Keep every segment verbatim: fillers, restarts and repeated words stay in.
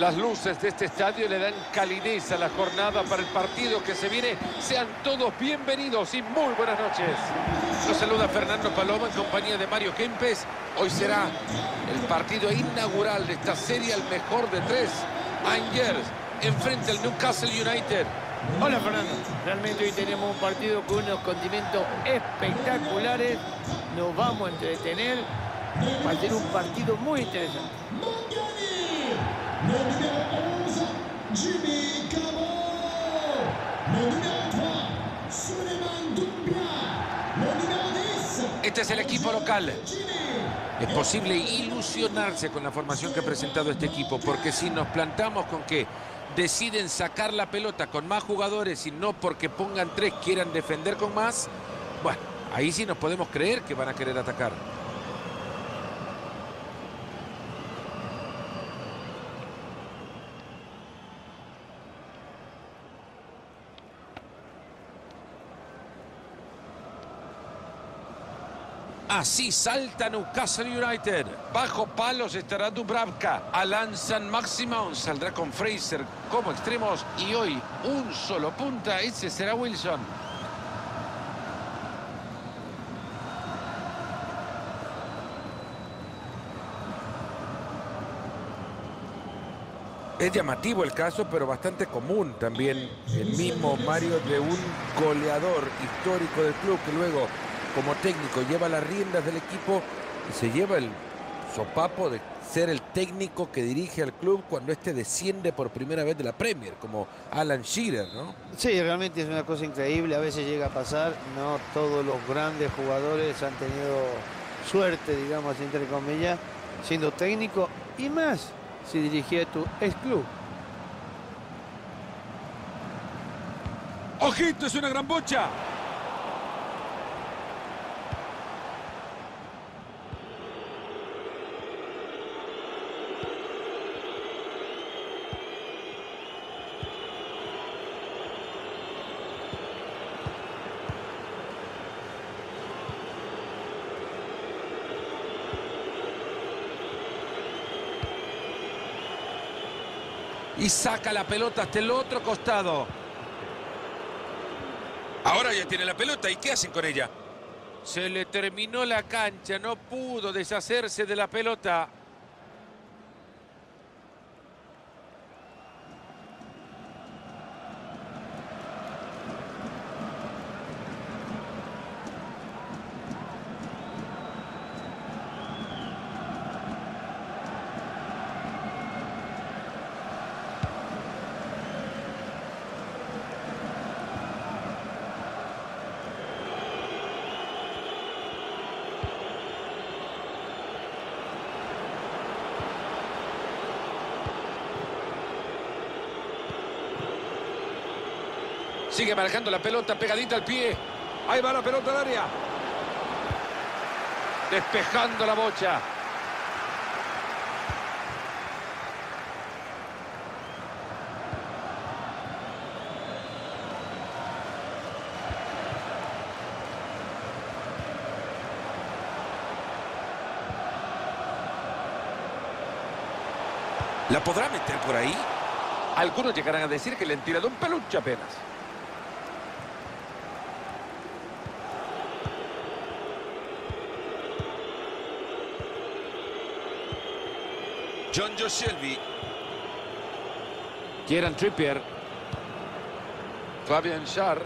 Las luces de este estadio le dan calidez a la jornada para el partido que se viene. Sean todos bienvenidos y muy buenas noches. Los saluda Fernando Paloma en compañía de Mario Kempes. Hoy será el partido inaugural de esta serie, el mejor de tres. Angers enfrenta al Newcastle United. Hola Fernando, realmente hoy tenemos un partido con unos condimentos espectaculares. Nos vamos a entretener. Va a ser un partido muy interesante. Le numéro onze, Jimmy Cabo. Le numéro tres, Souleymane Doumbia. Le numéro diez. Este es el equipo local. Es posible ilusionarse con la formación que ha presentado este equipo, porque si nos plantamos con que deciden sacar la pelota con más jugadores y no porque pongan tres quieran defender con más, bueno, ahí sí nos podemos creer que van a querer atacar. Así salta Newcastle United. Bajo palos estará Dubravka. Alan Saint-Maximin saldrá con Fraser como extremos. Y hoy un solo punta. Ese será Wilson. Es llamativo el caso, pero bastante común también el mismo Mario de un goleador histórico del club que luego, como técnico, lleva las riendas del equipo y se lleva el sopapo de ser el técnico que dirige al club cuando este desciende por primera vez de la Premier, como Alan Shearer, ¿no? Sí, realmente es una cosa increíble. A veces llega a pasar. No todos los grandes jugadores han tenido suerte, digamos, entre comillas, siendo técnico y más si dirigía tu ex club. ¡Ojito! ¡Es una gran bocha! Y saca la pelota hasta el otro costado. Ahora ya tiene la pelota. ¿Y qué hacen con ella? Se le terminó la cancha. No pudo deshacerse de la pelota. Sigue marcando la pelota pegadita al pie. Ahí va la pelota al área. Despejando la bocha. ¿La podrá meter por ahí? Algunos llegarán a decir que le han tirado un peluche apenas. John Joe Shelby. Kieran Trippier. Fabian Schär.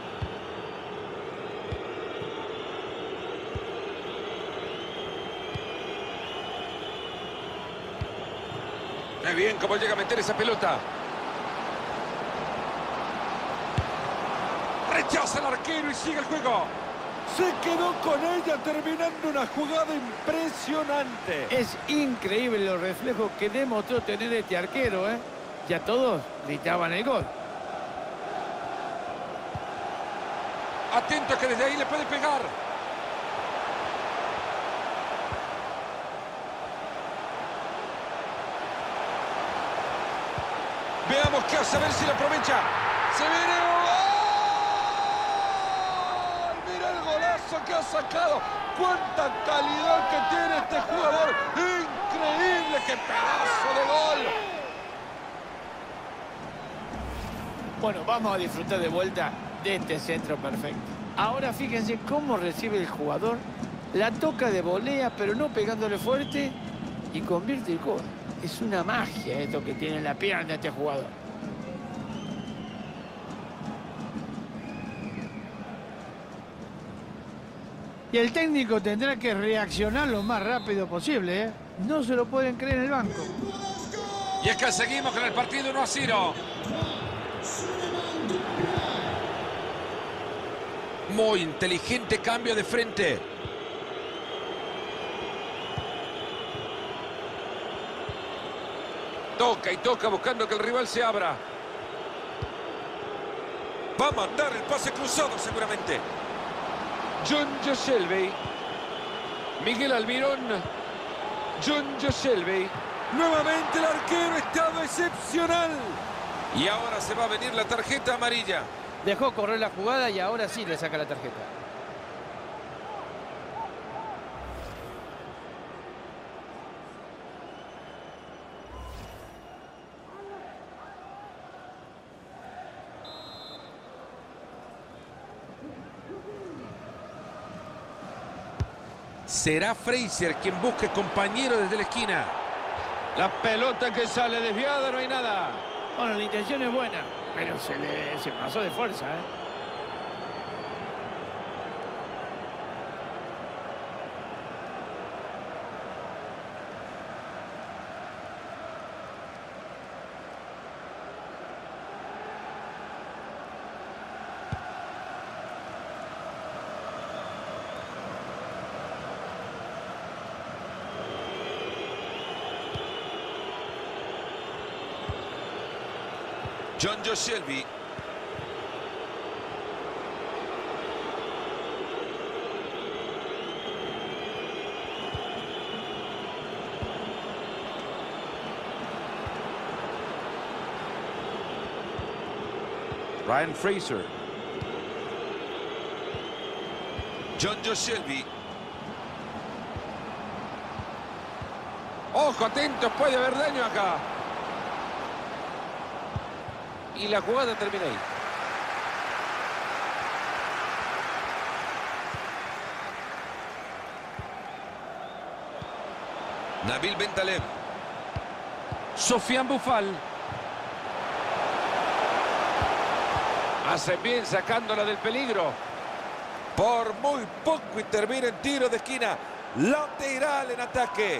Muy bien, cómo llega a meter esa pelota. Rechaza el arquero y sigue el juego. Se quedó con ella terminando una jugada impresionante. Es increíble los reflejos que demostró tener este arquero, ¿eh? Ya todos gritaban el gol. Atento que desde ahí le puede pegar. Veamos qué hace, a ver si lo aprovecha. Se viene un que ha sacado. Cuánta calidad que tiene este jugador. Increíble, qué pedazo de gol. Bueno, vamos a disfrutar de vuelta de este centro perfecto. Ahora fíjense cómo recibe el jugador. La toca de volea, pero no pegándole fuerte. Y convierte el gol. Es una magia esto que tiene en la pierna este jugador. Y el técnico tendrá que reaccionar lo más rápido posible, ¿eh? No se lo pueden creer en el banco. Y es que seguimos con el partido uno a cero. Muy inteligente cambio de frente. Toca y toca buscando que el rival se abra. Va a mandar el pase cruzado seguramente. John Joselby. Miguel Almirón. John Joselby. Nuevamente el arquero ha estado excepcional. Y ahora se va a venir la tarjeta amarilla. Dejó correr la jugada y ahora sí le saca la tarjeta. Será Fraser quien busque compañero desde la esquina. La pelota que sale desviada, no hay nada. Bueno, la intención es buena, pero se le se pasó de fuerza, ¿eh? John Joselby. Ryan Fraser. John Joselby. Ojo, atentos, puede haber daño acá. Y la jugada termina ahí. Nabil Bentaleb. Sofiane Boufal. Hace bien sacándola del peligro. Por muy poco y termina en tiro de esquina. Lateral en ataque.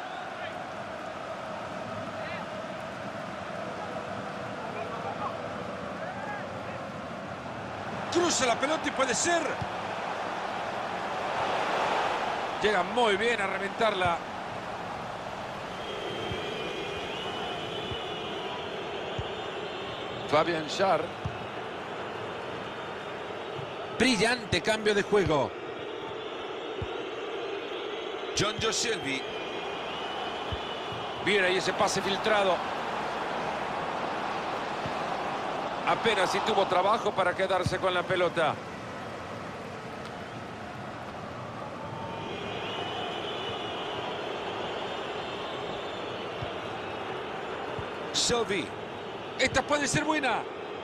Cruza la pelota y puede ser. Llega muy bien a reventarla. Fabian Schär. Brillante cambio de juego. John Joselby. Bien ahí ese pase filtrado. Apenas si tuvo trabajo para quedarse con la pelota. Shelby. Esta puede ser buena.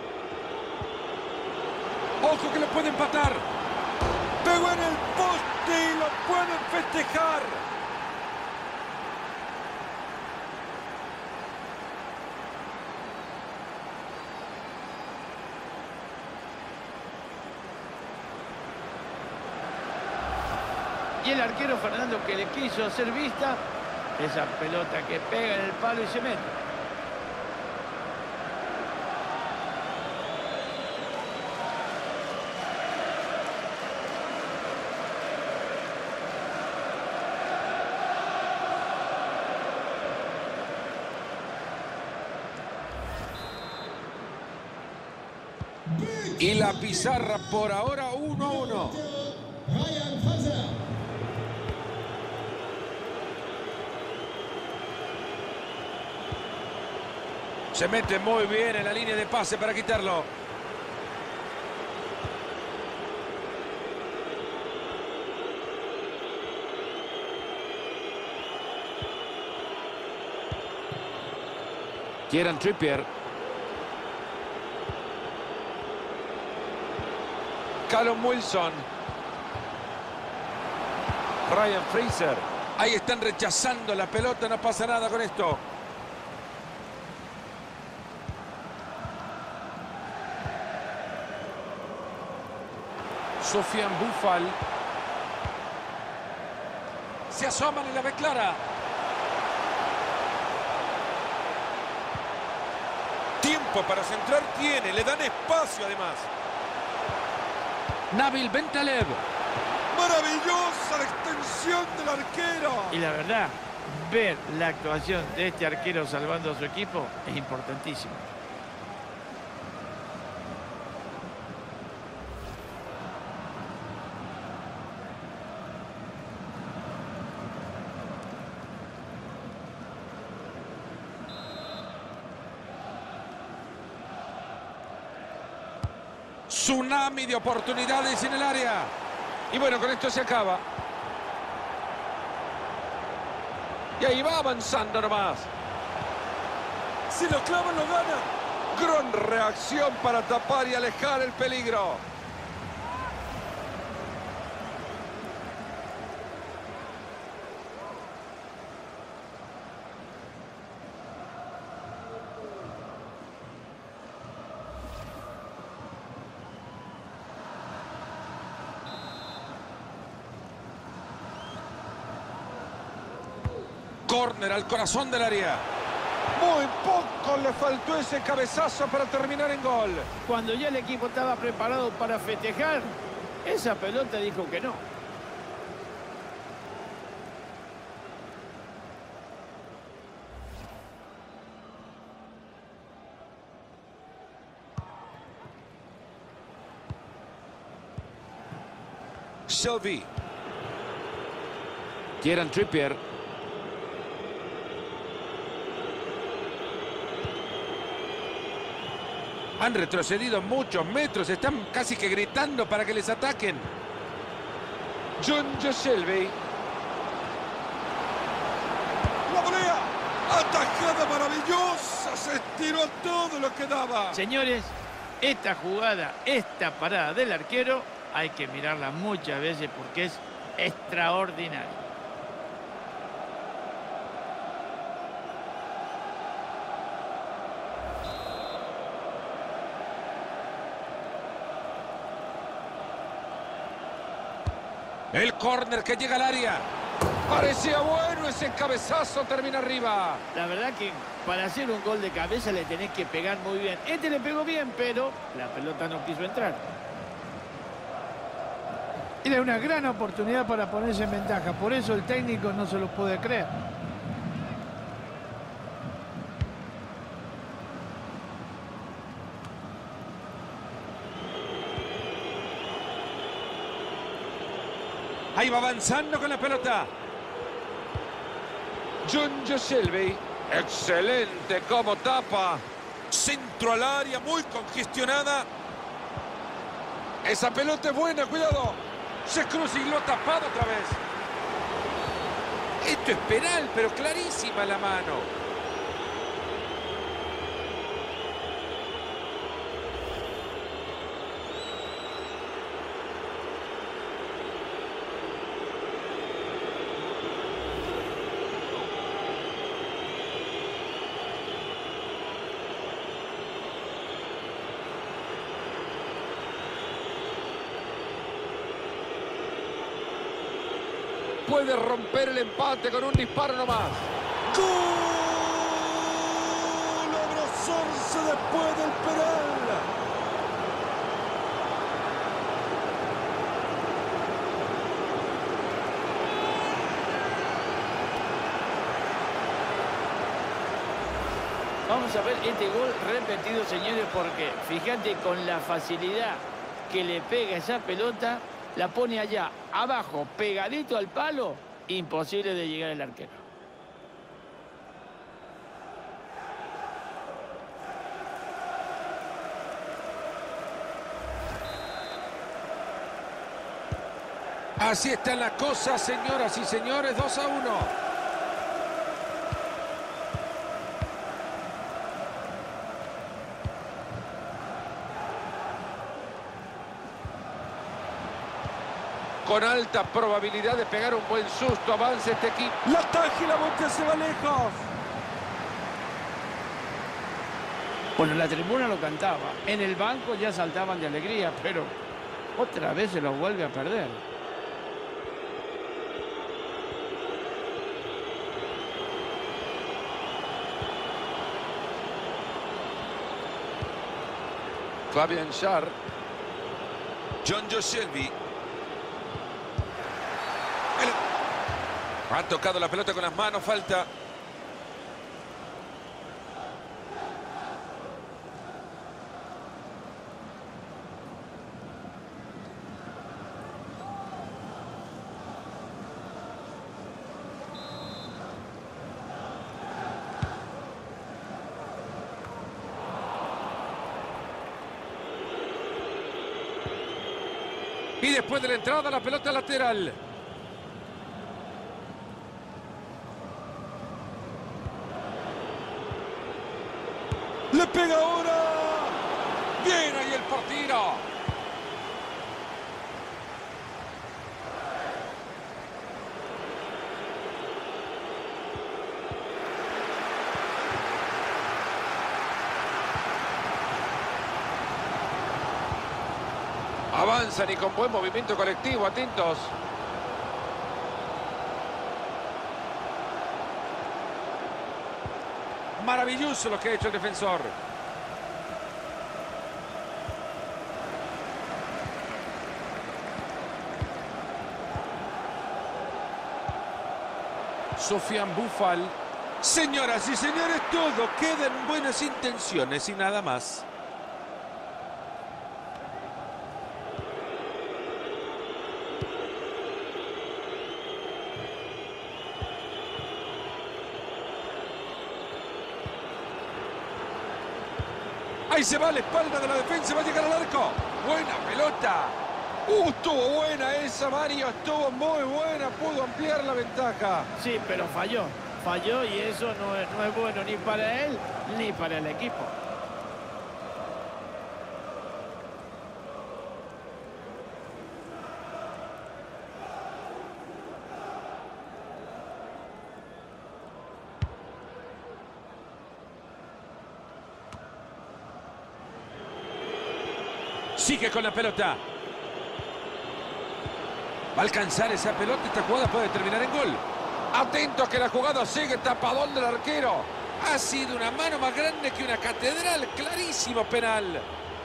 Ojo que lo puede empatar. Pegó en el poste y lo pueden festejar. Y el arquero Fernando, que le quiso hacer vista, esa pelota que pega en el palo y se mete. Y la pizarra por ahora uno a uno. Ryan Fraser. Se mete muy bien en la línea de pase para quitarlo. Kieran Trippier. Callum Wilson. Ryan Fraser. Ahí están rechazando la pelota, no pasa nada con esto. Sofian Bufal. Se asoman y la ve clara. Tiempo para centrar tiene, le dan espacio además. Nabil Bentaleb. Maravillosa la extensión del arquero. Y la verdad, ver la actuación de este arquero salvando a su equipo es importantísimo. Tsunami de oportunidades en el área. Y bueno, con esto se acaba. Y ahí va avanzando nomás. Si lo clavan, lo gana. Gran reacción para tapar y alejar el peligro. Córner al corazón del área. Muy poco le faltó ese cabezazo para terminar en gol. Cuando ya el equipo estaba preparado para festejar, esa pelota dijo que no. Shelby. Kieran Trippier. Han retrocedido muchos metros, están casi que gritando para que les ataquen. Jonjo Shelby. La volea. Atajada maravillosa. Se estiró todo lo que daba. Señores, esta jugada, esta parada del arquero, hay que mirarla muchas veces porque es extraordinaria. El córner que llega al área. Parecía bueno ese cabezazo, termina arriba. La verdad que para hacer un gol de cabeza le tenés que pegar muy bien. Este le pegó bien, pero la pelota no quiso entrar. Era una gran oportunidad para ponerse en ventaja. Por eso el técnico no se lo puede creer. Ahí va avanzando con la pelota. Jonjo Shelby. Excelente como tapa. Centro al área, muy congestionada. Esa pelota es buena, cuidado. Se cruza y lo ha tapado otra vez. Esto es penal, pero clarísima la mano. Puede romper el empate con un disparo nomás. ¡Gol! Abrazarse después del penal. Vamos a ver este gol repetido, señores, porque fíjate con la facilidad que le pega esa pelota. La pone allá, abajo, pegadito al palo. Imposible de llegar el arquero. Así están las cosas, señoras y señores. dos a uno. con alta probabilidad de pegar un buen susto. Avanza este equipo. La taja y la bocha se va lejos. Bueno, la tribuna lo cantaba. En el banco ya saltaban de alegría, pero otra vez se los vuelve a perder. Fabian Schär. John Joe Shelby. Ha tocado la pelota con las manos, falta. Y después de la entrada, la pelota lateral. Le pega ahora. Bien ahí el portero. Avanzan y con buen movimiento colectivo, atentos. Maravilloso lo que ha hecho el defensor. Sofian Boufal. Señoras y señores, todo queda en buenas intenciones y nada más. Ahí se va a la espalda de la defensa, va a llegar al arco. Buena pelota. Uh, estuvo buena esa, Mario. Estuvo muy buena. Pudo ampliar la ventaja. Sí, pero falló. Falló y eso no es, no es bueno ni para él ni para el equipo. Sigue con la pelota. Va a alcanzar esa pelota. Esta jugada puede terminar en gol. Atentos que la jugada sigue. Tapadón del arquero. Ha sido una mano más grande que una catedral. Clarísimo penal.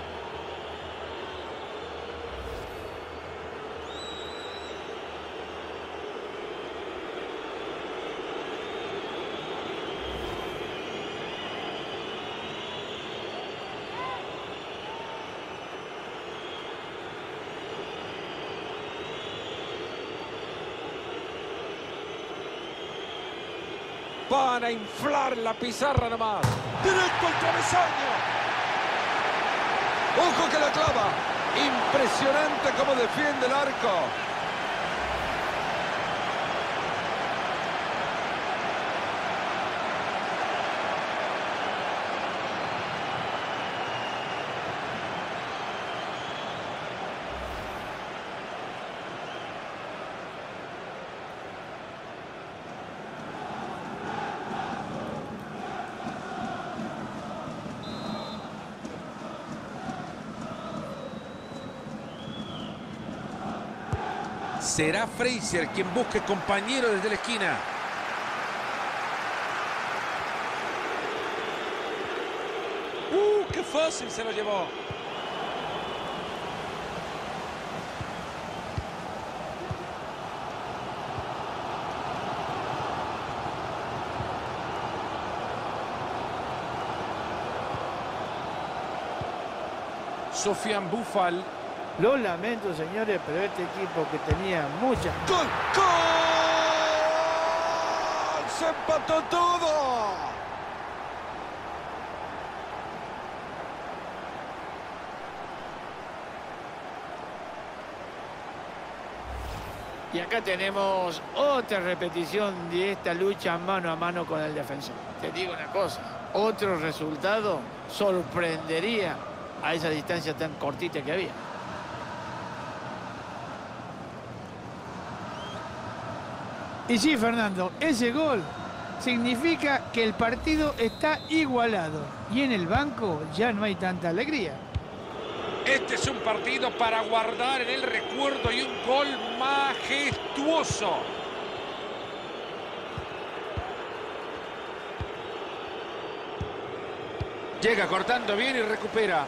Van a inflar la pizarra nomás. Directo al travesaño. Ojo que la clava. Impresionante cómo defiende el arco. Será Fraser quien busque compañero desde la esquina. ¡Uh, qué fácil se lo llevó! Sofian Boufal. Lo lamento, señores, pero este equipo que tenía muchas... ¡Gol! ¡Gol! ¡Se empató todo! Y acá tenemos otra repetición de esta lucha mano a mano con el defensor. Te digo una cosa, otro resultado sorprendería a esa distancia tan cortita que había. Y sí, Fernando, ese gol significa que el partido está igualado y en el banco ya no hay tanta alegría. Este es un partido para guardar en el recuerdo y un gol majestuoso. Llega cortando bien y recupera.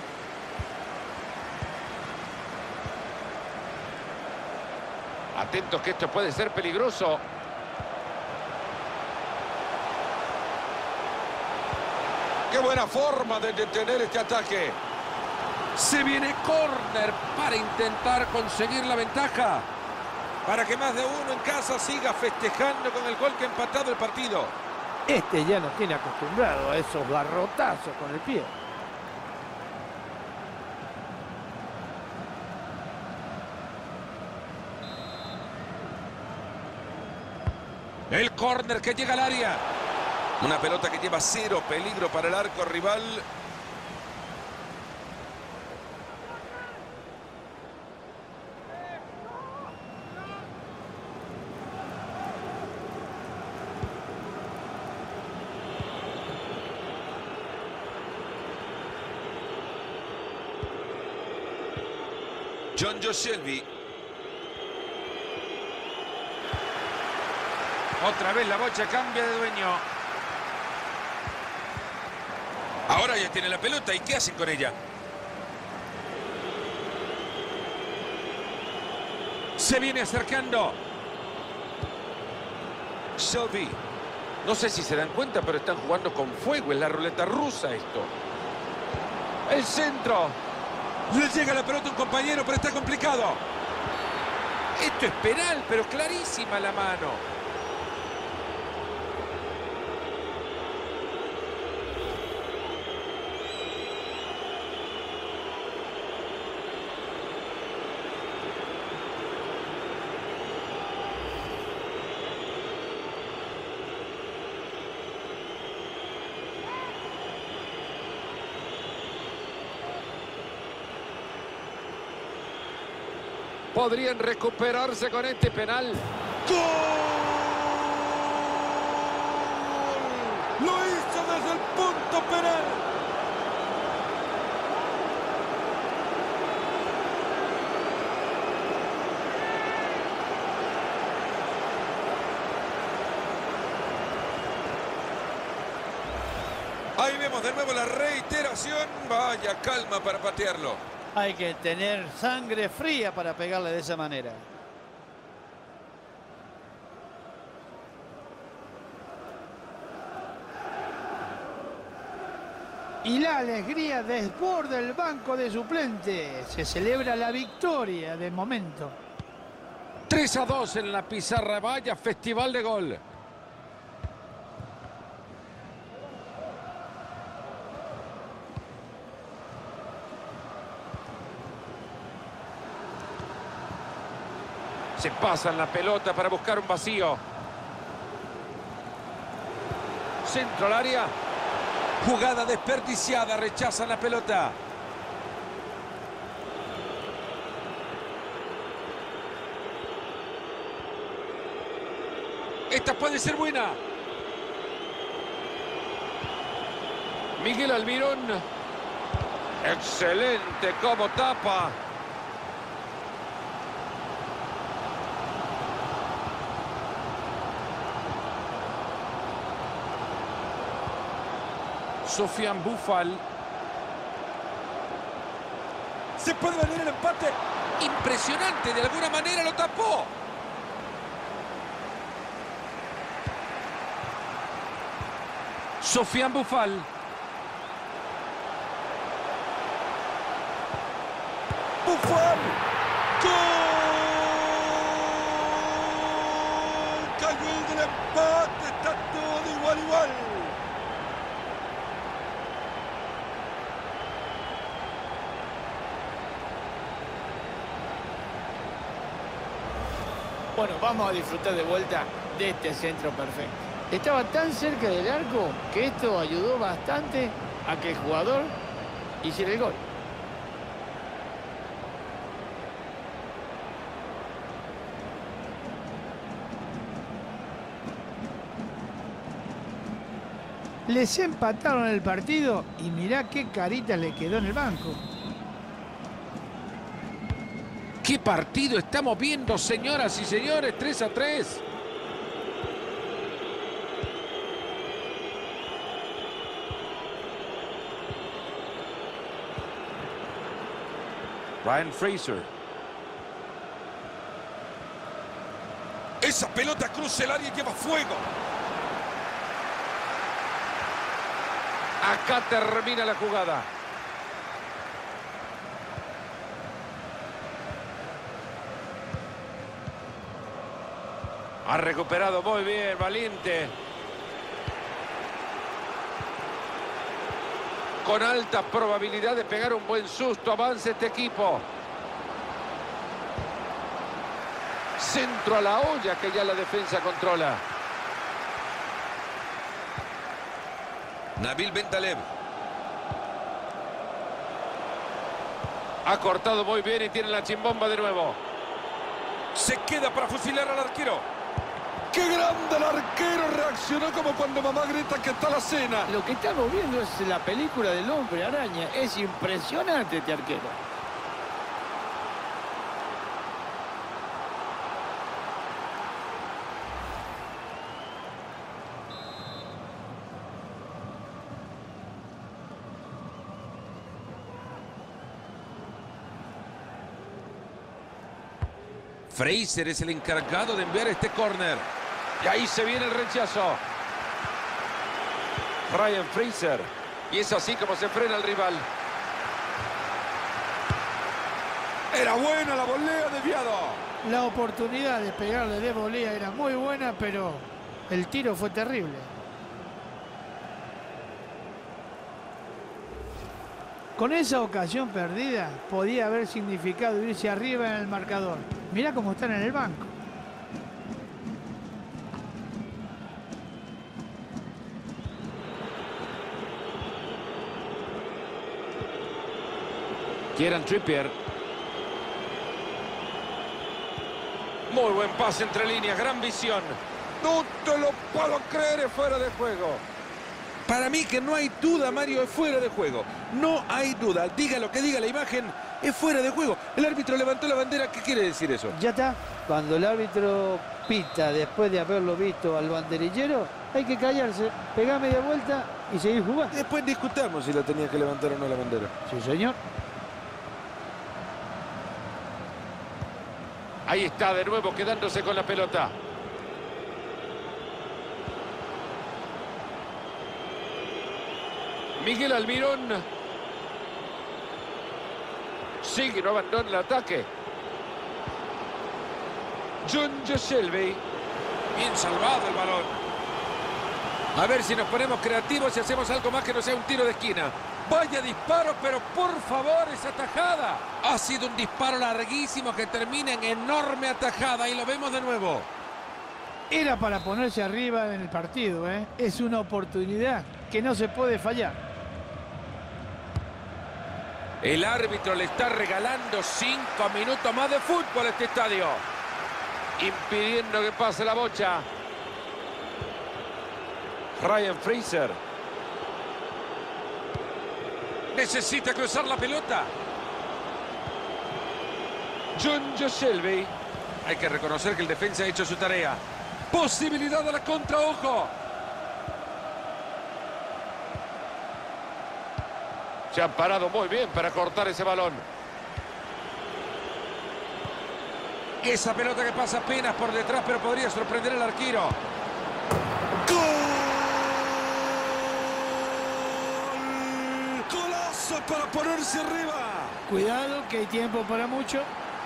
Atentos que esto puede ser peligroso. ¡Qué buena forma de detener este ataque! Se viene córner para intentar conseguir la ventaja. Para que más de uno en casa siga festejando con el gol que ha empatado el partido. Este ya nos tiene acostumbrado a esos garrotazos con el pie. El córner que llega al área. Una pelota que lleva cero peligro para el arco rival. John Joe Shelby. Otra vez la bocha cambia de dueño. Ahora ya tiene la pelota. ¿Y qué hacen con ella? Se viene acercando. Shelby. No sé si se dan cuenta, pero están jugando con fuego. Es la ruleta rusa esto. El centro. Le llega la pelota a un compañero, pero está complicado. Esto es penal, pero clarísima la mano. Podrían recuperarse con este penal. ¡Gol! Lo hizo desde el punto penal. Ahí vemos de nuevo la reiteración. Vaya calma para patearlo. Hay que tener sangre fría para pegarle de esa manera. Y la alegría desborda el banco de suplentes. Se celebra la victoria de momento. tres a dos en la pizarra. Vaya festival de gol. Se pasan la pelota para buscar un vacío. Centro al área. Jugada desperdiciada, rechazan la pelota. Esta puede ser buena. Miguel Almirón. Excelente como tapa. Sofian Boufal. Se puede venir el empate. Impresionante, de alguna manera lo tapó. Sofian Boufal. Boufal. ¡Gol! Cayó el del empate. Está todo igual, igual. Bueno, vamos a disfrutar de vuelta de este centro perfecto. Estaba tan cerca del arco que esto ayudó bastante a que el jugador hiciera el gol. Les empataron el partido y mirá qué carita le quedó en el banco. ¿Qué partido estamos viendo, señoras y señores? tres a tres. Ryan Fraser. Esa pelota cruza el área y lleva fuego. Acá termina la jugada. Ha recuperado muy bien, valiente. Con alta probabilidad de pegar un buen susto. Avanza este equipo. Centro a la olla que ya la defensa controla. Nabil Bentaleb. Ha cortado muy bien y tiene la chimbomba de nuevo. Se queda para fusilar al arquero. ¡Qué grande el arquero! Reaccionó como cuando mamá grita que está la cena. Lo que estamos viendo es la película del hombre araña. Es impresionante este arquero. Fraser es el encargado de enviar este córner. Y ahí se viene el rechazo. Ryan Fraser. Y es así como se frena el rival. Era buena la volea desviado. La oportunidad de pegarle de volea era muy buena, pero el tiro fue terrible. Con esa ocasión perdida, podía haber significado irse arriba en el marcador. Mirá cómo están en el banco. Kieran Trippier. Muy buen pase entre líneas, gran visión. No te lo puedo creer, es fuera de juego. Para mí que no hay duda, Mario, es fuera de juego. No hay duda. Diga lo que diga la imagen, es fuera de juego. El árbitro levantó la bandera. ¿Qué quiere decir eso? Ya está. Cuando el árbitro pita después de haberlo visto al banderillero, hay que callarse, pegar media vuelta y seguir jugando. Después discutamos si la tenía que levantar o no la bandera. Sí, señor. Ahí está de nuevo quedándose con la pelota. Miguel Almirón. Sigue, no abandona el ataque. John Shelby. Bien salvado el balón. A ver si nos ponemos creativos y hacemos algo más que no sea un tiro de esquina. Vaya disparo, pero por favor, esa atajada. Ha sido un disparo larguísimo que termina en enorme atajada y lo vemos de nuevo. Era para ponerse arriba en el partido, ¿eh? Es una oportunidad que no se puede fallar. El árbitro le está regalando cinco minutos más de fútbol a este estadio. Impidiendo que pase la bocha. Ryan Fraser. Necesita cruzar la pelota. John Shelby. Hay que reconocer que el defensa ha hecho su tarea. Posibilidad de la contra, ojo. Se han parado muy bien para cortar ese balón. Esa pelota que pasa apenas por detrás, pero podría sorprender al arquero. ¡Golazo para ponerse arriba! Cuidado que hay tiempo para mucho.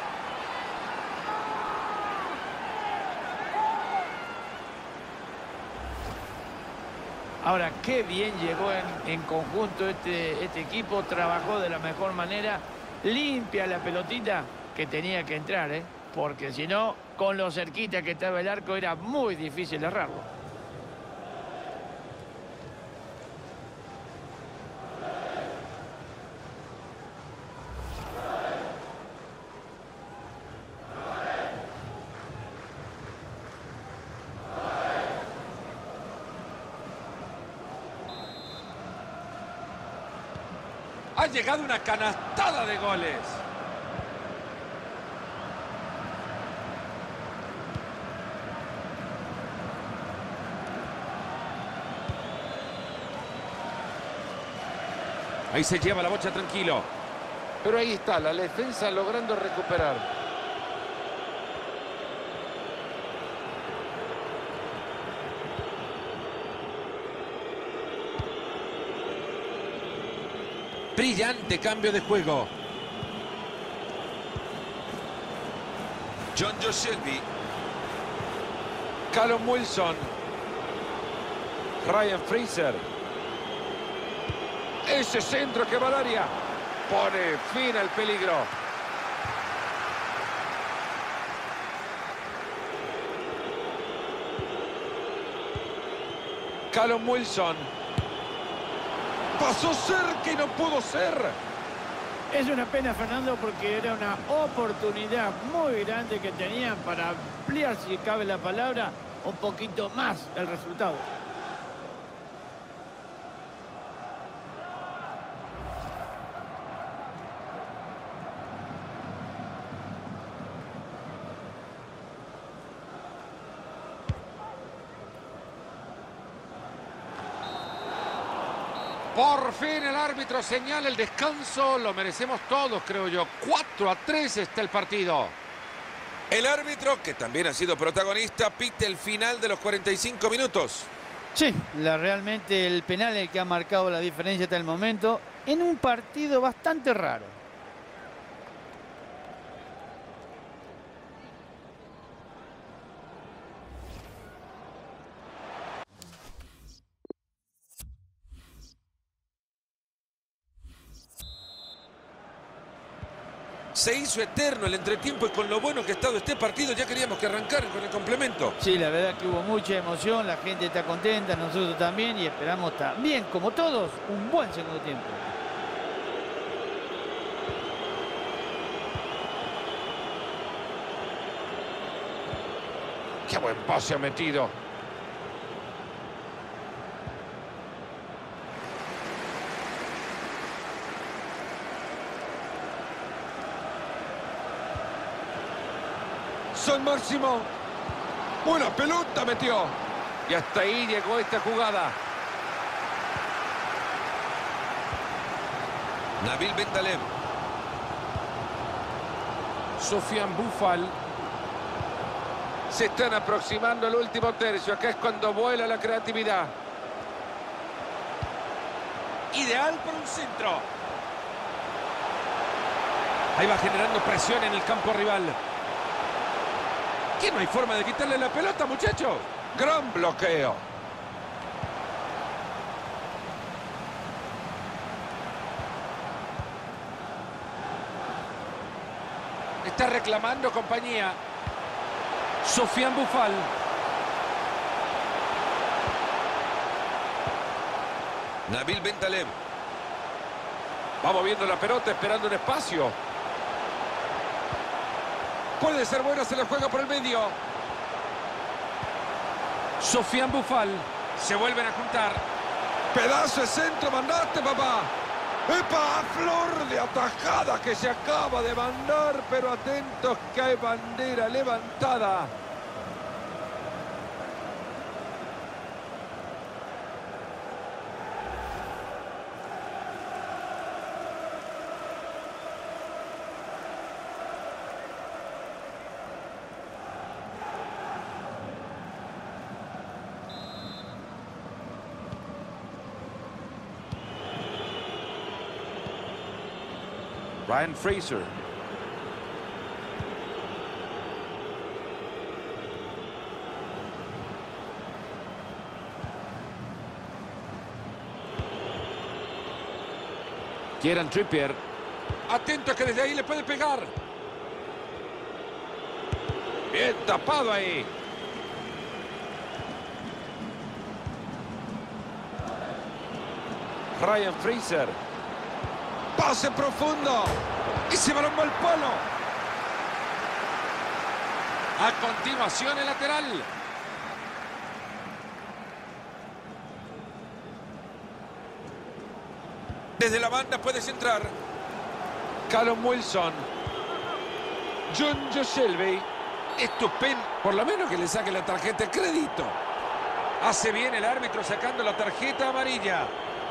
Ahora, qué bien llegó en, en conjunto este, este equipo. Trabajó de la mejor manera. Limpia la pelotita que tenía que entrar, ¿eh? Porque si no, con lo cerquita que estaba el arco, era muy difícil errarlo. Ha llegado una canastada de goles. Ahí se lleva la bocha tranquilo. Pero ahí está, la defensa logrando recuperar. Brillante cambio de juego. John Joe Shelby. Callum Wilson. Ryan Fraser. Ese centro que va al área. Pone fin al peligro. Callum Wilson. Pasó cerca y no pudo ser. Es una pena, Fernando, porque era una oportunidad muy grande que tenían para ampliar, si cabe la palabra, un poquito más el resultado. Por fin el árbitro señala el descanso. Lo merecemos todos, creo yo. cuatro a tres está el partido. El árbitro, que también ha sido protagonista, pita el final de los cuarenta y cinco minutos. Sí, la, realmente el penal el que ha marcado la diferencia hasta el momento en un partido bastante raro. Se hizo eterno el entretiempo y con lo bueno que ha estado este partido ya queríamos que arrancaran con el complemento. Sí, la verdad que hubo mucha emoción, la gente está contenta, nosotros también, y esperamos también, como todos, un buen segundo tiempo. Qué buen pase ha metido. San Máximo. Buena pelota metió. Y hasta ahí llegó esta jugada. Nabil Bentaleb. Sofian Boufal. Se están aproximando al último tercio. Acá es cuando vuela la creatividad. Ideal para un centro. Ahí va generando presión en el campo rival. ¿Qué no hay forma de quitarle la pelota, muchachos? Gran bloqueo. Está reclamando compañía. Sofian Boufal. Nabil Bentaleb. Va moviendo la pelota, esperando un espacio. Puede ser bueno, se le juega por el medio. Sofian Boufal. Se vuelven a juntar. Pedazo de centro mandaste, papá. ¡Epa! Flor de atajada que se acaba de mandar, pero atentos que hay bandera levantada. Ryan Fraser. Kieran Trippier. Atento que desde ahí le puede pegar. Bien tapado ahí. Ryan Fraser. Pase profundo. Y se balón va al palo. A continuación el lateral. Desde la banda puedes entrar. Callum Wilson. John Shelby. Estupendo. Por lo menos que le saque la tarjeta de crédito. Hace bien el árbitro sacando la tarjeta amarilla.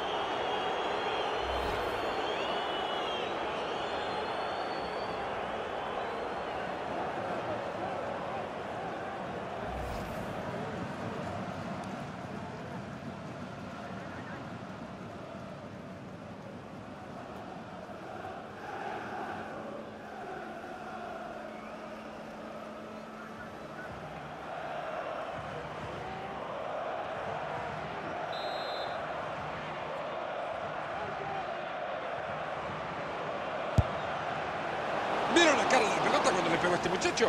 ¿Vieron la cara de la pelota cuando le pegó a este muchacho?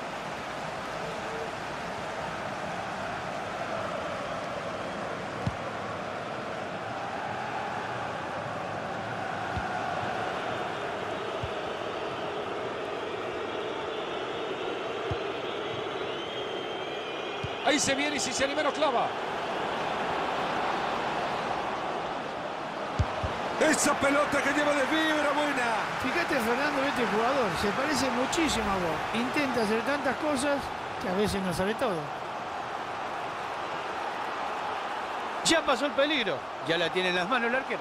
Ahí se viene y si se anima lo clava. Esa pelota que lleva desvío era buena. Fíjate, Fernando, este jugador se parece muchísimo a vos. Intenta hacer tantas cosas que a veces no sabe todo. Ya pasó el peligro. Ya la tiene en las manos el arquero.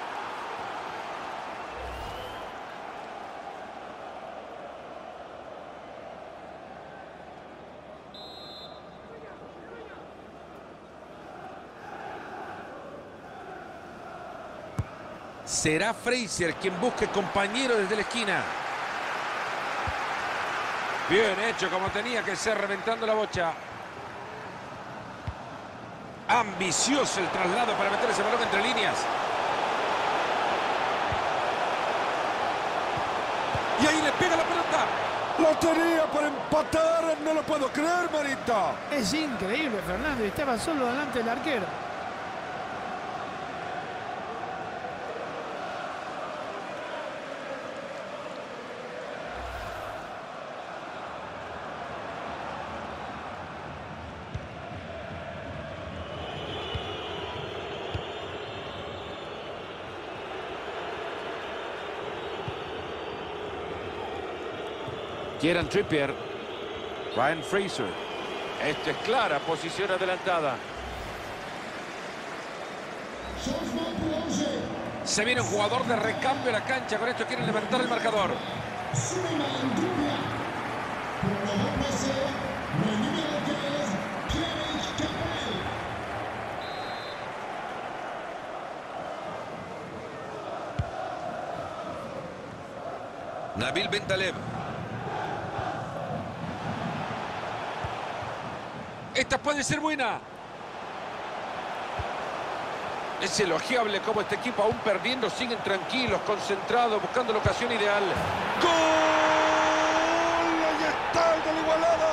Será Fraser quien busque compañero desde la esquina. Bien hecho, como tenía que ser, reventando la bocha. Ambicioso el traslado para meter ese balón entre líneas. Y ahí le pega la pelota. Lo tenía para empatar, no lo puedo creer, Marito. Es increíble, Fernando, y estaba solo delante del arquero. Kieran Trippier. Ryan Fraser. Esto es clara posición adelantada. Se viene un jugador de recambio a la cancha. Con esto quieren levantar el marcador. Nabil Bentaleb. Esta puede ser buena. Es elogiable cómo este equipo, aún perdiendo, siguen tranquilos, concentrados, buscando la ocasión ideal. ¡Gol! ¡Ahí está el de la igualada!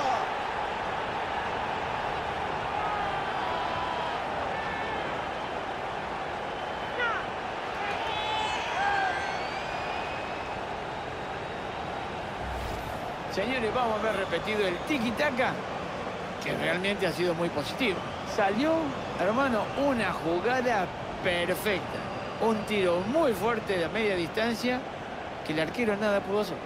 Señores, vamos a ver repetido el tiki-taka, que realmente ha sido muy positivo. Salió, hermano, una jugada perfecta. Un tiro muy fuerte de media distancia que el arquero nada pudo hacer.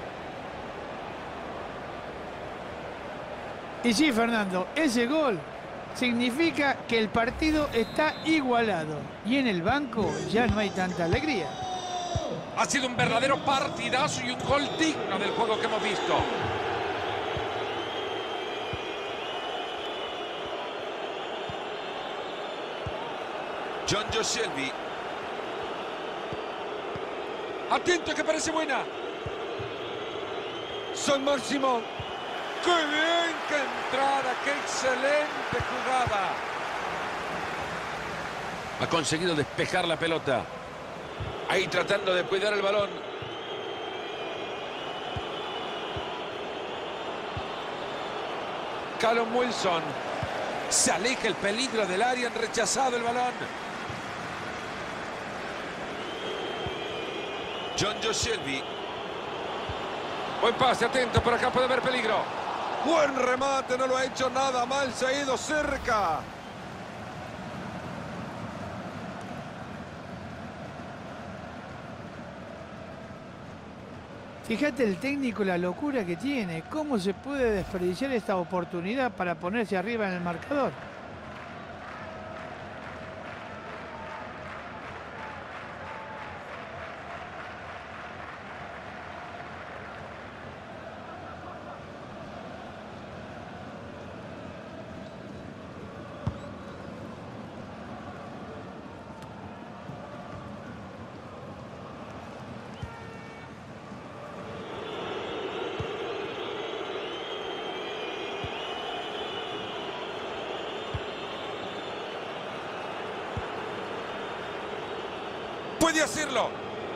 Y sí, Fernando, ese gol significa que el partido está igualado. Y en el banco ya no hay tanta alegría. Ha sido un verdadero partidazo y un gol digno del juego que hemos visto. John Shelby. Atento, que parece buena. San Máximo. ¡Qué bien que entrada! ¡Qué excelente jugada! Ha conseguido despejar la pelota. Ahí tratando de cuidar el balón. Callum Wilson. Se aleja el peligro del área, han rechazado el balón. John Shelby. Buen pase, atento, por acá puede haber peligro. Buen remate, no lo ha hecho nada mal, se ha ido cerca. Fíjate el técnico, la locura que tiene. ¿Cómo se puede desperdiciar esta oportunidad para ponerse arriba en el marcador? Puede hacerlo.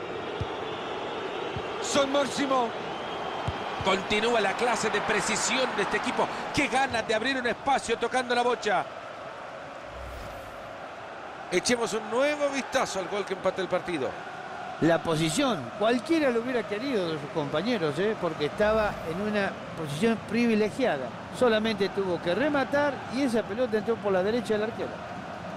Son Máximo. Continúa la clase de precisión de este equipo. Qué ganas de abrir un espacio tocando la bocha. Echemos un nuevo vistazo al gol que empata el partido. La posición, cualquiera lo hubiera querido de sus compañeros, ¿eh? Porque estaba en una posición privilegiada. Solamente tuvo que rematar y esa pelota entró por la derecha del arquero.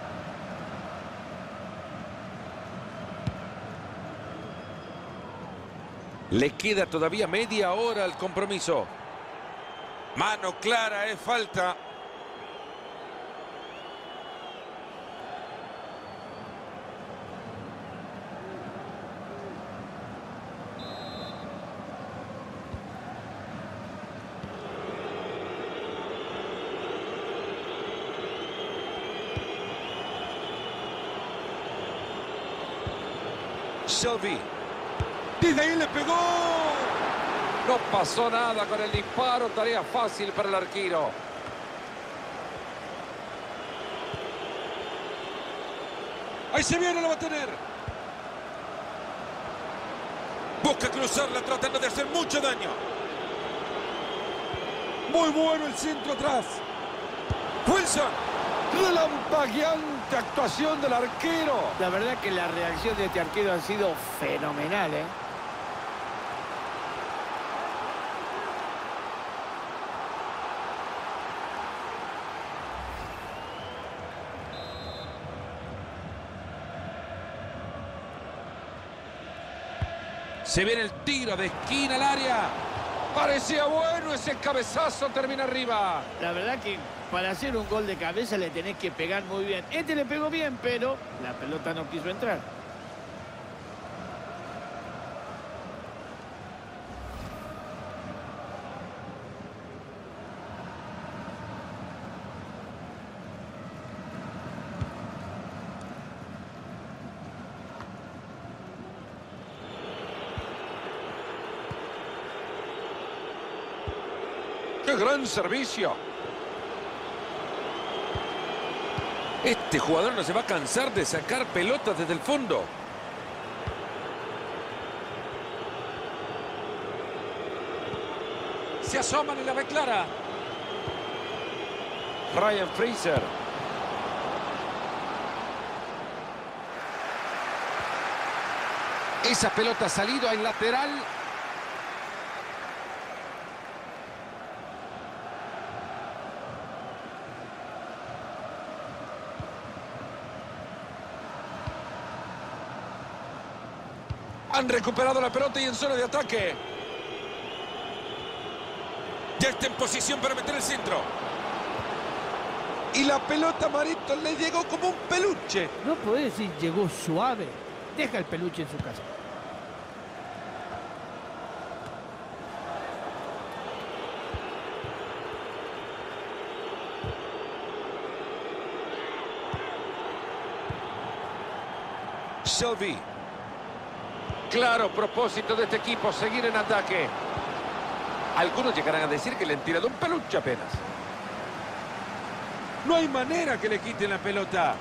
Le queda todavía media hora al compromiso. Mano clara, es falta. Shelby. Desde ahí le pegó. No pasó nada con el disparo. Tarea fácil para el arquero. Ahí se viene, lo va a tener. Busca cruzarla tratando de hacer mucho daño. Muy bueno el centro atrás. Wilson. Relampagueante actuación del arquero. La verdad que la reacción de este arquero ha sido fenomenal, ¿eh? Se viene el tiro de esquina al área. Parecía bueno ese cabezazo, termina arriba. La verdad que para hacer un gol de cabeza le tenés que pegar muy bien. Este le pegó bien, pero la pelota no quiso entrar. ¡Qué gran servicio! Este jugador no se va a cansar de sacar pelotas desde el fondo. Se asoman y la ve clara. Ryan Fraser. Esa pelota ha salido al lateral. Han recuperado la pelota y en zona de ataque. Ya está en posición para meter el centro. Y la pelota, Marito, le llegó como un peluche. No podés decir llegó suave. Deja el peluche en su casa. Shelby. Claro propósito de este equipo, seguir en ataque. Algunos llegarán a decir que le han tirado un peluche apenas. No hay manera que le quiten la pelota.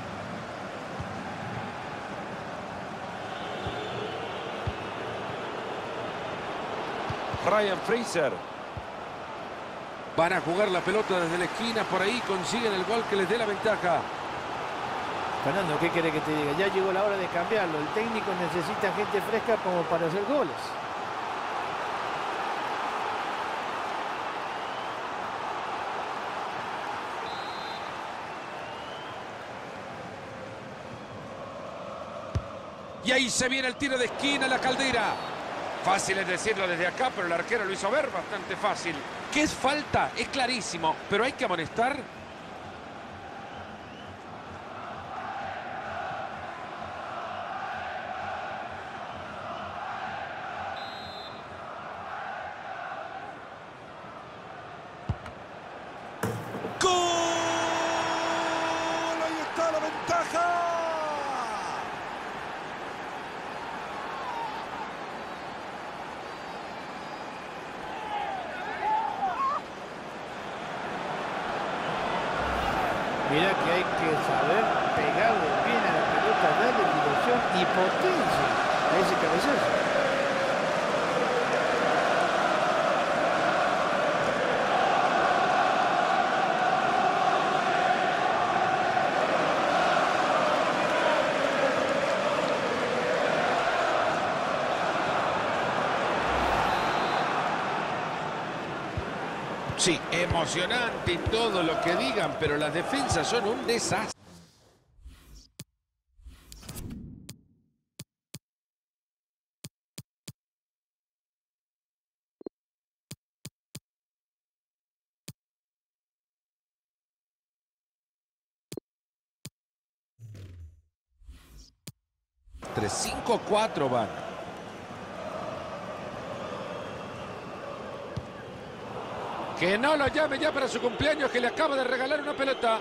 Ryan Fraser. Van a jugar la pelota desde la esquina. Por ahí consiguen el gol que les dé la ventaja. Fernando, ¿qué quiere que te diga? Ya llegó la hora de cambiarlo. El técnico necesita gente fresca como para hacer goles. Y ahí se viene el tiro de esquina, la Caldera. Fácil es decirlo desde acá, pero el arquero lo hizo ver bastante fácil. ¿Qué es falta? Es clarísimo, pero hay que amonestar. ¡Gol! Ahí está la ventaja. Mirá que hay que saber pegarle bien a la pelota, darle dirección y potencia a ese cabezazo. Sí, emocionante y todo lo que digan, pero las defensas son un desastre. cinco cuatro van. Que no lo llame ya para su cumpleaños, que le acaba de regalar una pelota.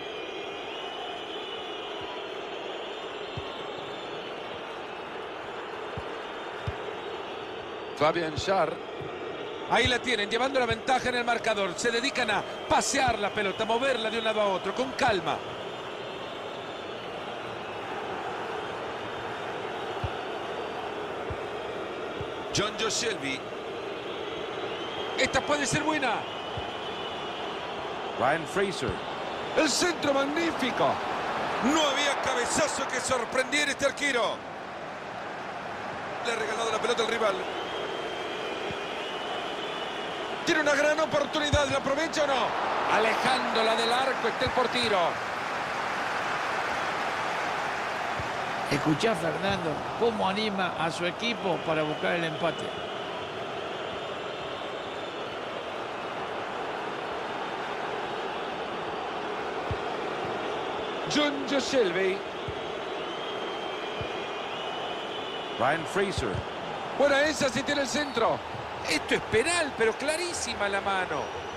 Fabian Schär. Ahí la tienen, llevando la ventaja en el marcador. Se dedican a pasear la pelota, moverla de un lado a otro, con calma. Jonjo Shelvey. Esta puede ser buena. Ryan Fraser. El centro magnífico. No había cabezazo que sorprendiera este arquero. Le ha regalado la pelota al rival. Tiene una gran oportunidad. ¿La aprovecha o no? Alejándola del arco está el portero. Escuchá, Fernando, cómo anima a su equipo para buscar el empate. Jonjo Shelvey. Ryan Fraser. Buena esa, si tiene el centro. Esto es penal, pero clarísima la mano.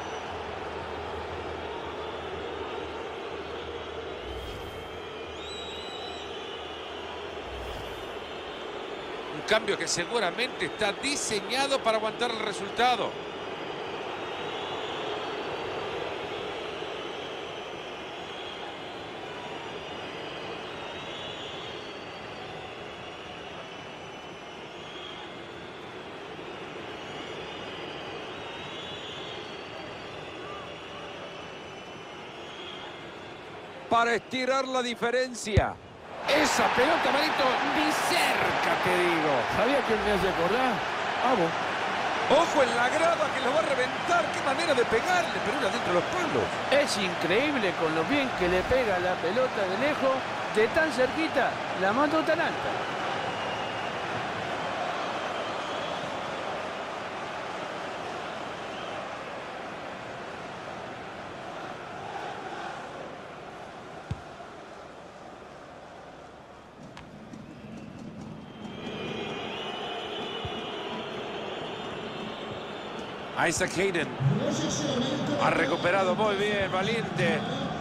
Un cambio que seguramente está diseñado para aguantar el resultado. Para estirar la diferencia. Esa pelota, Marito, ni cerca, te digo. ¿Sabía quién me hace acordar? Ah, vos. Ojo en la grada que lo va a reventar. Qué manera de pegarle, pero era dentro de los palos. Es increíble con lo bien que le pega la pelota de lejos, de tan cerquita, la mandó tan alta. Isaac Hayden ha recuperado muy bien, valiente.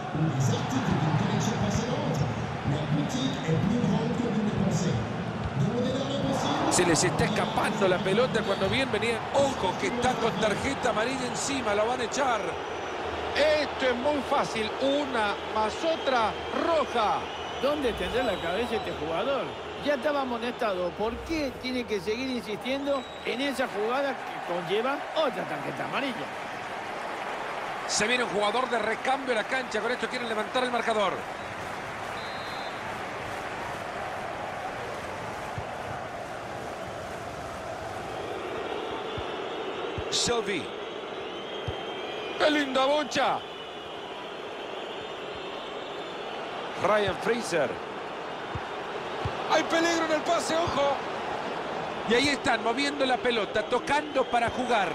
Se les está escapando la pelota cuando bien venían. Ojo que está con tarjeta amarilla encima, lo van a echar. Esto es muy fácil. Una más otra roja. ¿Dónde tendrá la cabeza este jugador? Ya estaba amonestado. ¿Por qué tiene que seguir insistiendo en esa jugada que conlleva otra tarjeta amarilla? Se viene un jugador de recambio a la cancha. Con esto quieren levantar el marcador. Shelvey. ¡Qué linda bocha! Ryan Fraser. Hay peligro en el pase, ojo. Y ahí están, moviendo la pelota, tocando para jugar.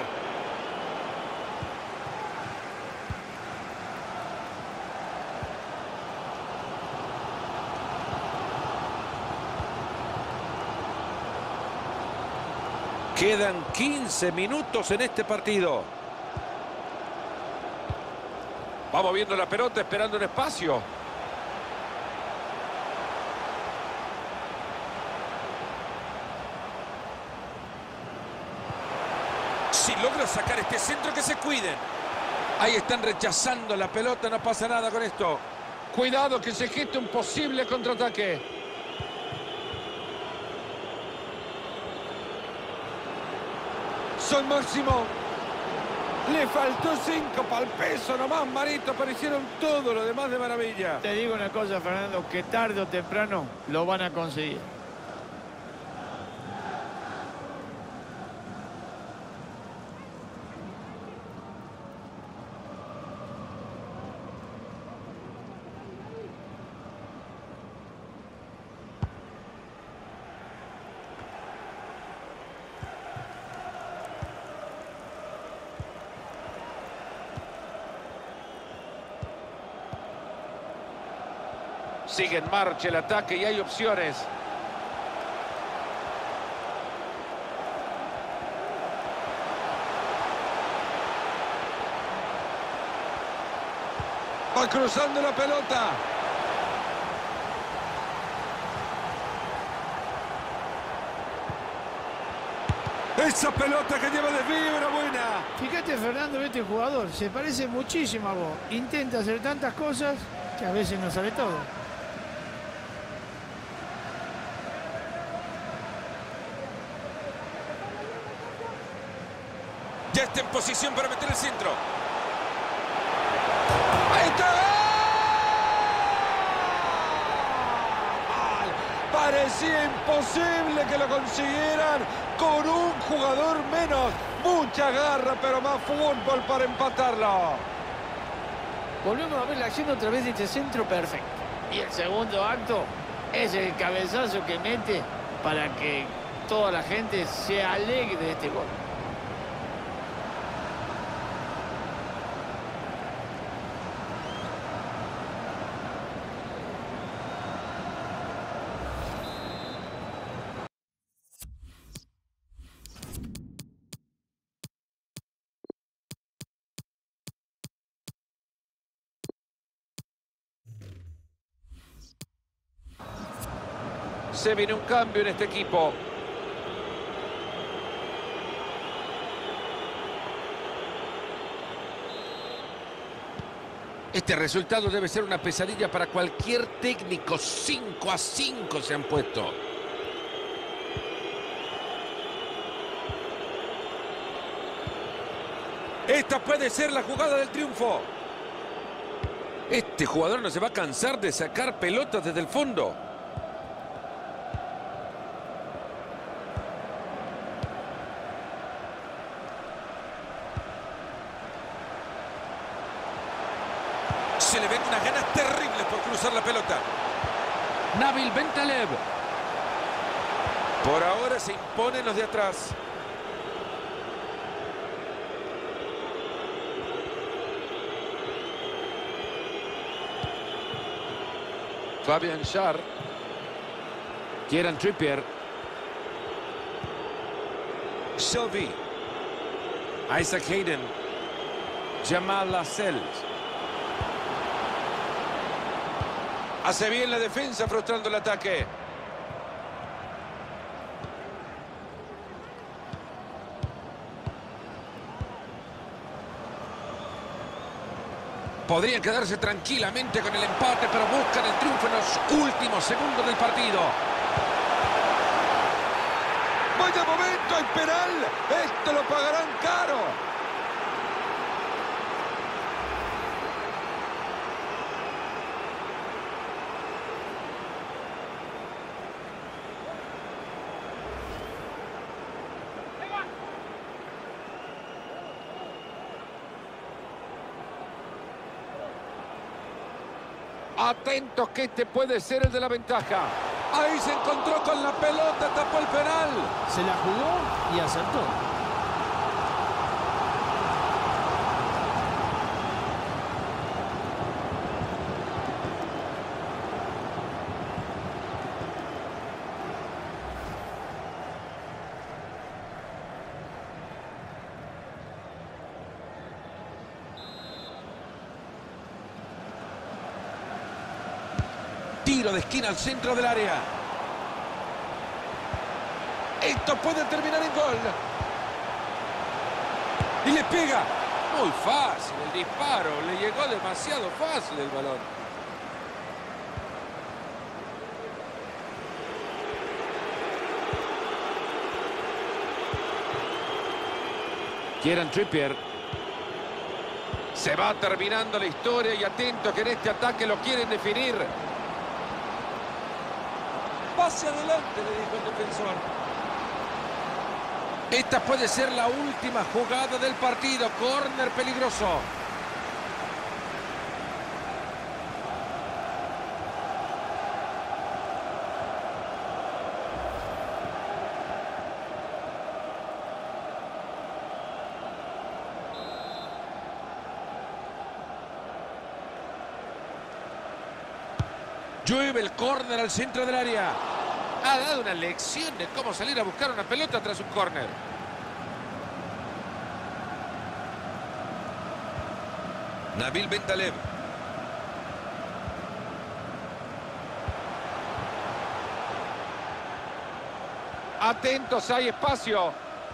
Quedan quince minutos en este partido. Va moviendo la pelota, esperando un espacio. Si logra sacar este centro, que se cuiden. Ahí están rechazando la pelota, no pasa nada con esto. Cuidado que se geste un posible contraataque. Son Máximo. Le faltó cinco para el peso nomás, Marito, pero hicieron todo lo demás de maravilla. Te digo una cosa, Fernando, que tarde o temprano lo van a conseguir. Sigue en marcha el ataque y hay opciones. Va cruzando la pelota. Esa pelota que lleva desvío era buena. Fíjate, Fernando, este jugador se parece muchísimo a vos. Intenta hacer tantas cosas que a veces no sale todo. Ya está en posición para meter el centro. ¡Ahí está! Parecía imposible que lo consiguieran con un jugador menos. Mucha garra, pero más fútbol para empatarlo. Volvemos a ver la acción otra vez de este centro perfecto. Y el segundo acto es el cabezazo que mete para que toda la gente se alegre de este gol. Se viene un cambio en este equipo. Este resultado debe ser una pesadilla para cualquier técnico. cinco a cinco se han puesto. Esta puede ser la jugada del triunfo. Este jugador no se va a cansar de sacar pelotas desde el fondo. Se le ven unas ganas terribles por cruzar la pelota. Nabil Bentaleb. Por ahora se imponen los de atrás. Fabian Schär. Kieran Trippier. Shelby. Isaac Hayden. Jamal Lascelles. Hace bien la defensa, frustrando el ataque. Podrían quedarse tranquilamente con el empate, pero buscan el triunfo en los últimos segundos del partido. Vaya momento, hay penal. Esto lo pagarán caro. Atentos que este puede ser el de la ventaja. Ahí se encontró con la pelota, tapó el penal. Se la jugó y acertó. Tiro de esquina al centro del área. Esto puede terminar en gol. Y le pega. Muy fácil el disparo. Le llegó demasiado fácil el balón. Kieran Trippier. Se va terminando la historia y atento que en este ataque lo quieren definir. Pase adelante, le dijo el defensor. Esta puede ser la última jugada del partido. Córner peligroso. Llueve el córner al centro del área. Ha dado una lección de cómo salir a buscar una pelota tras un córner. Nabil Bentaleb. Atentos, hay espacio.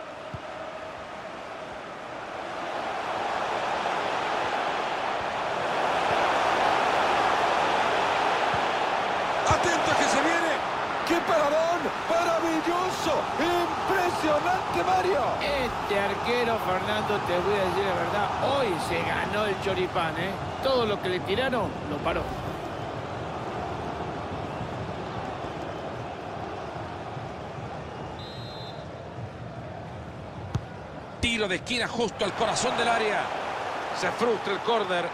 Atento que se viene. ¡Qué paradón! ¡Maravilloso! ¡Impresionante, Mario! Este arquero, Fernando, te voy a decir la verdad, hoy se ganó el choripán, ¿eh? Todo lo que le tiraron, lo paró. Tiro de esquina justo al corazón del área. Se frustra el córner.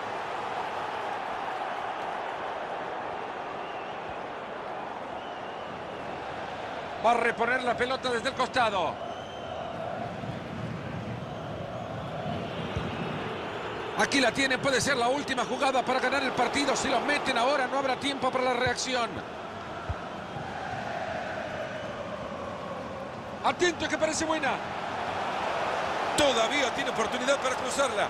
Va a reponer la pelota desde el costado. Aquí la tiene, puede ser la última jugada para ganar el partido. Si lo meten ahora no habrá tiempo para la reacción. Atento que parece buena. Todavía tiene oportunidad para cruzarla.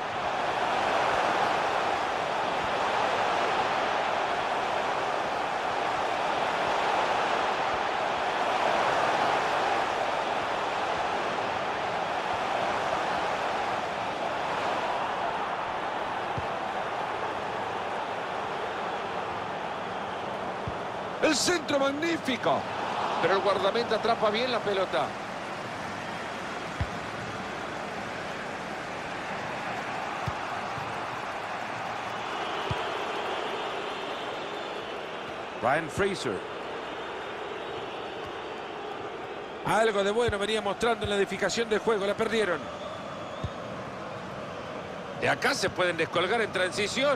El centro magnífico. Pero el guardameta atrapa bien la pelota. Ryan Fraser. Algo de bueno venía mostrando en la edificación del juego. La perdieron. De acá se pueden descolgar en transición.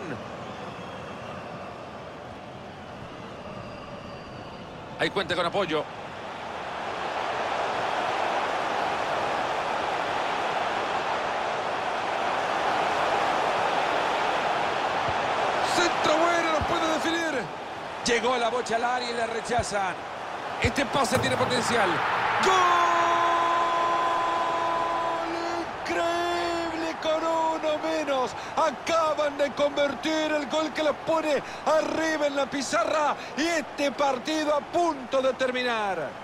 Ahí cuenta con apoyo. Centro bueno, lo puede definir. Llegó la bocha al área y la rechazan. Este pase tiene potencial. ¡Gol! ¡Increíble! Con uno menos. Acaban de convertir el gol que los pone arriba en la pizarra. Y este partido a punto de terminar.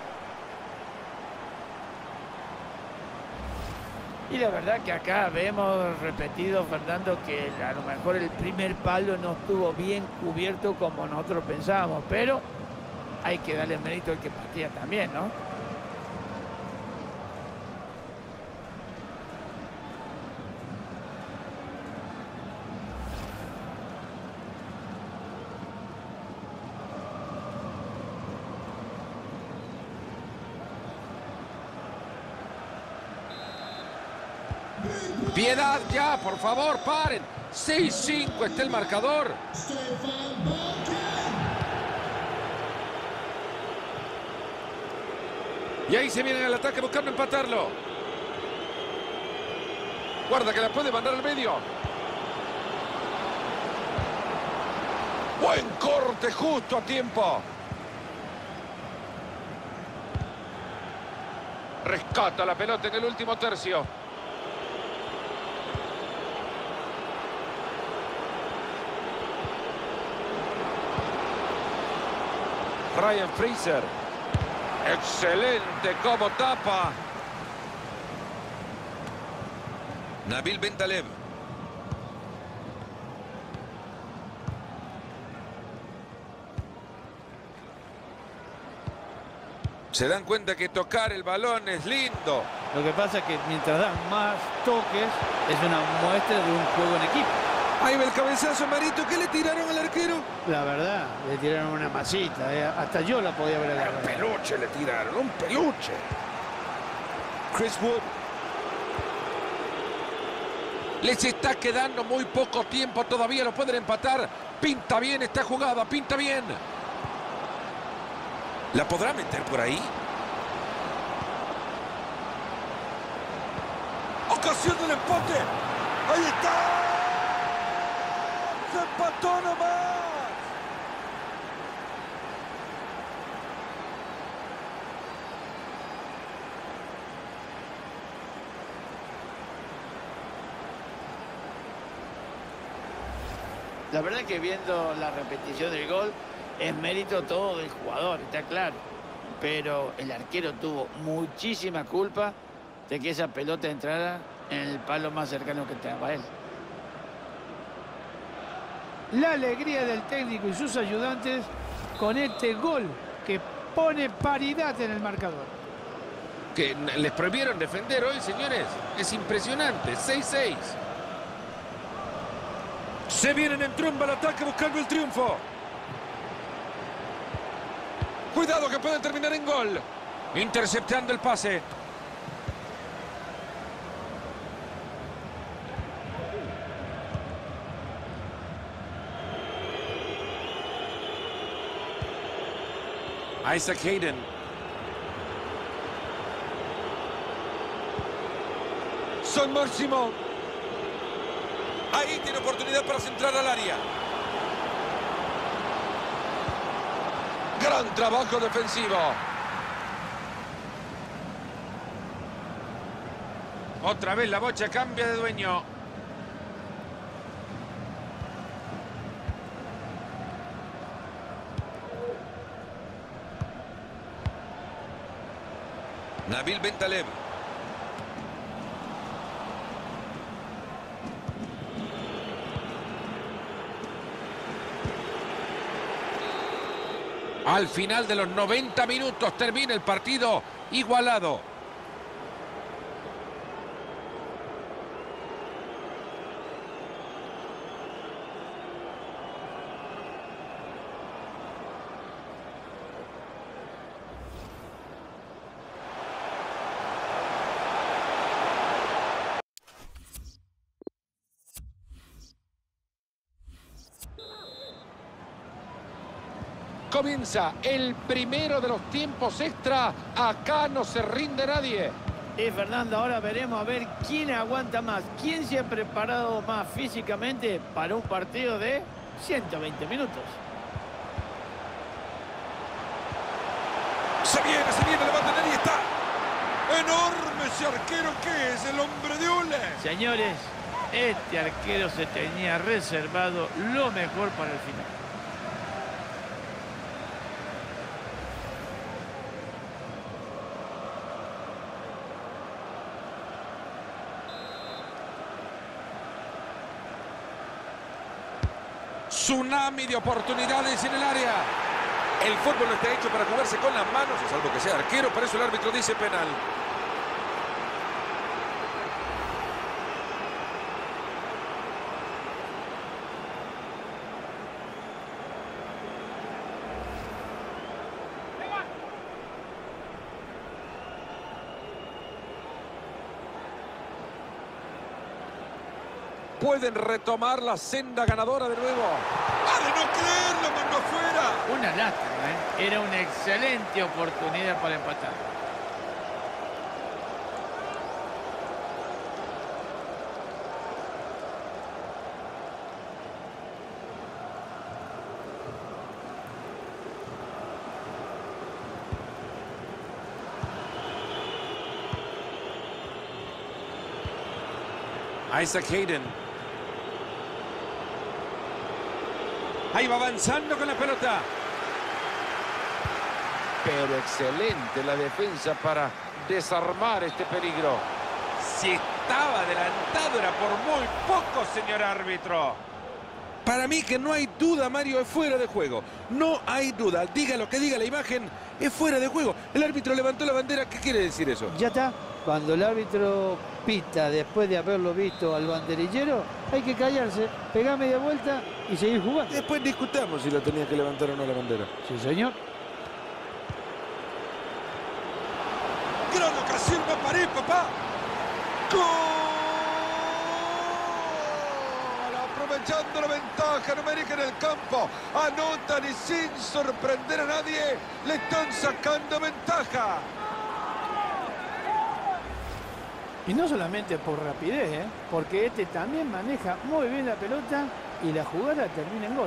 Y la verdad que acá vemos repetido, Fernando, que a lo mejor el primer palo no estuvo bien cubierto como nosotros pensábamos, pero hay que darle mérito al que partía también, ¿no? Piedad ya, por favor, paren. seis cinco está el marcador. Stefan Bergkamp. Y ahí se viene al ataque buscando empatarlo. Guarda que la puede mandar al medio. Buen corte justo a tiempo. Rescata la pelota en el último tercio. Ryan Fraser. Excelente como tapa. Nabil Bentaleb. Se dan cuenta que tocar el balón es lindo. Lo que pasa es que mientras dan más toques, es una muestra de un juego en equipo. Ahí va el cabezazo, Marito. ¿Qué le tiraron al arquero? La verdad, le tiraron una masita. eh. Hasta yo la podía ver Un agarrar. peluche le tiraron, un peluche. Chris Wood. Les está quedando muy poco tiempo. Todavía lo pueden empatar. Pinta bien esta jugada, pinta bien. ¿La podrá meter por ahí? Ocasión del empate. Ahí está. Se empató nomás. La verdad que viendo la repetición del gol, es mérito todo del jugador, está claro. Pero el arquero tuvo muchísima culpa de que esa pelota entrara en el palo más cercano que estaba él. La alegría del técnico y sus ayudantes con este gol que pone paridad en el marcador. Que les prohibieron defender hoy, señores. Es impresionante. seis seis. Se vienen en tromba al ataque buscando el triunfo. Cuidado que puede terminar en gol. Interceptando el pase. Isaac Hayden. San Máximo. Ahí tiene oportunidad para centrar al área. Gran trabajo defensivo. Otra vez la bocha cambia de dueño. Nabil Bentaleb. Al final de los noventa minutos termina el partido igualado. Comienza el primero de los tiempos extra. Acá no se rinde nadie. Y Fernando, ahora veremos a ver quién aguanta más, quién se ha preparado más físicamente para un partido de ciento veinte minutos. Se viene, se viene, la va a tener y está. Enorme ese arquero que es el hombre de hule. Señores, este arquero se tenía reservado lo mejor para el final. Tsunami de oportunidades en el área. El fútbol no está hecho para jugarse con las manos, salvo que sea arquero, por eso el árbitro dice penal. pueden retomar la senda ganadora de nuevo. ¡Ah, de no creerlo! ¡Mandó afuera! Una lástima, ¿eh? Era una excelente oportunidad para empatar. Isaac Hayden. Ahí va avanzando con la pelota. Pero excelente la defensa para desarmar este peligro. Si estaba adelantado era por muy poco, señor árbitro. Para mí que no hay duda, Mario, es fuera de juego. No hay duda. Diga lo que diga la imagen, es fuera de juego. El árbitro levantó la bandera. ¿Qué quiere decir eso? Ya está. Cuando el árbitro pita después de haberlo visto al banderillero, hay que callarse, pegar media vuelta y seguir jugando. Después discutamos si lo tenía que levantar o no la bandera. Sí, señor. Gran ocasión va a parir, papá. ¡Gol! Aprovechando la ventaja numérica en el campo. Anotan y sin sorprender a nadie, le están sacando ventaja. Y no solamente por rapidez, ¿eh? Porque este también maneja muy bien la pelota y la jugada termina en gol.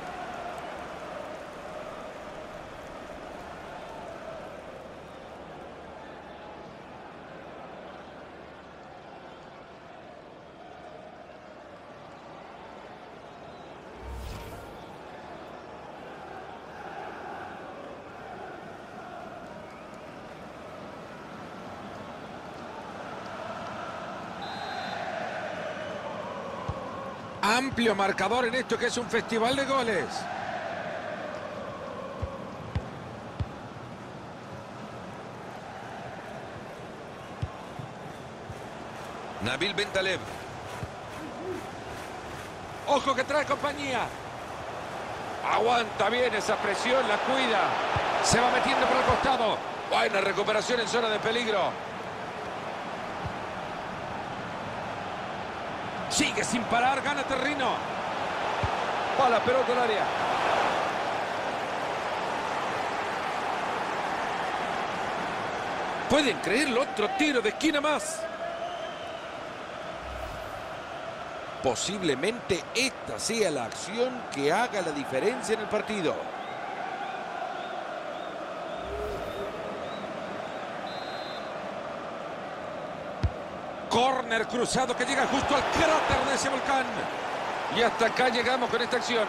Amplio marcador en esto que es un festival de goles. Nabil Bentaleb. Ojo que trae compañía. Aguanta bien esa presión, la cuida. Se va metiendo por el costado. Buena recuperación en zona de peligro. Sigue sin parar, gana terreno. Va la pelota al área. ¿Pueden creerlo? Otro tiro de esquina más. Posiblemente esta sea la acción que haga la diferencia en el partido. Córner cruzado que llega justo al cráter de ese volcán. Y hasta acá llegamos con esta acción.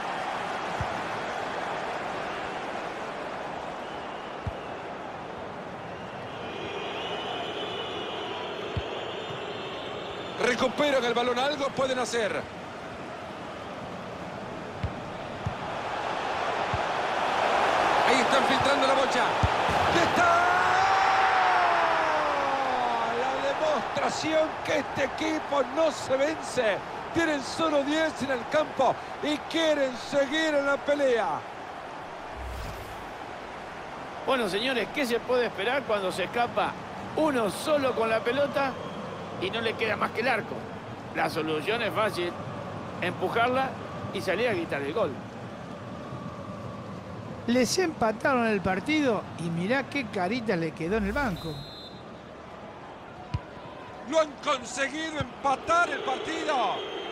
Recuperan el balón, algo pueden hacer. Ahí están filtrando la bocha. ¡Y está! Que este equipo no se vence. Tienen solo diez en el campo y quieren seguir en la pelea. Bueno, señores, ¿qué se puede esperar cuando se escapa uno solo con la pelota y no le queda más que el arco? La solución es fácil: empujarla y salir a gritar el gol. Les empataron el partido y mirá qué carita le quedó en el banco. Lo han conseguido empatar el partido.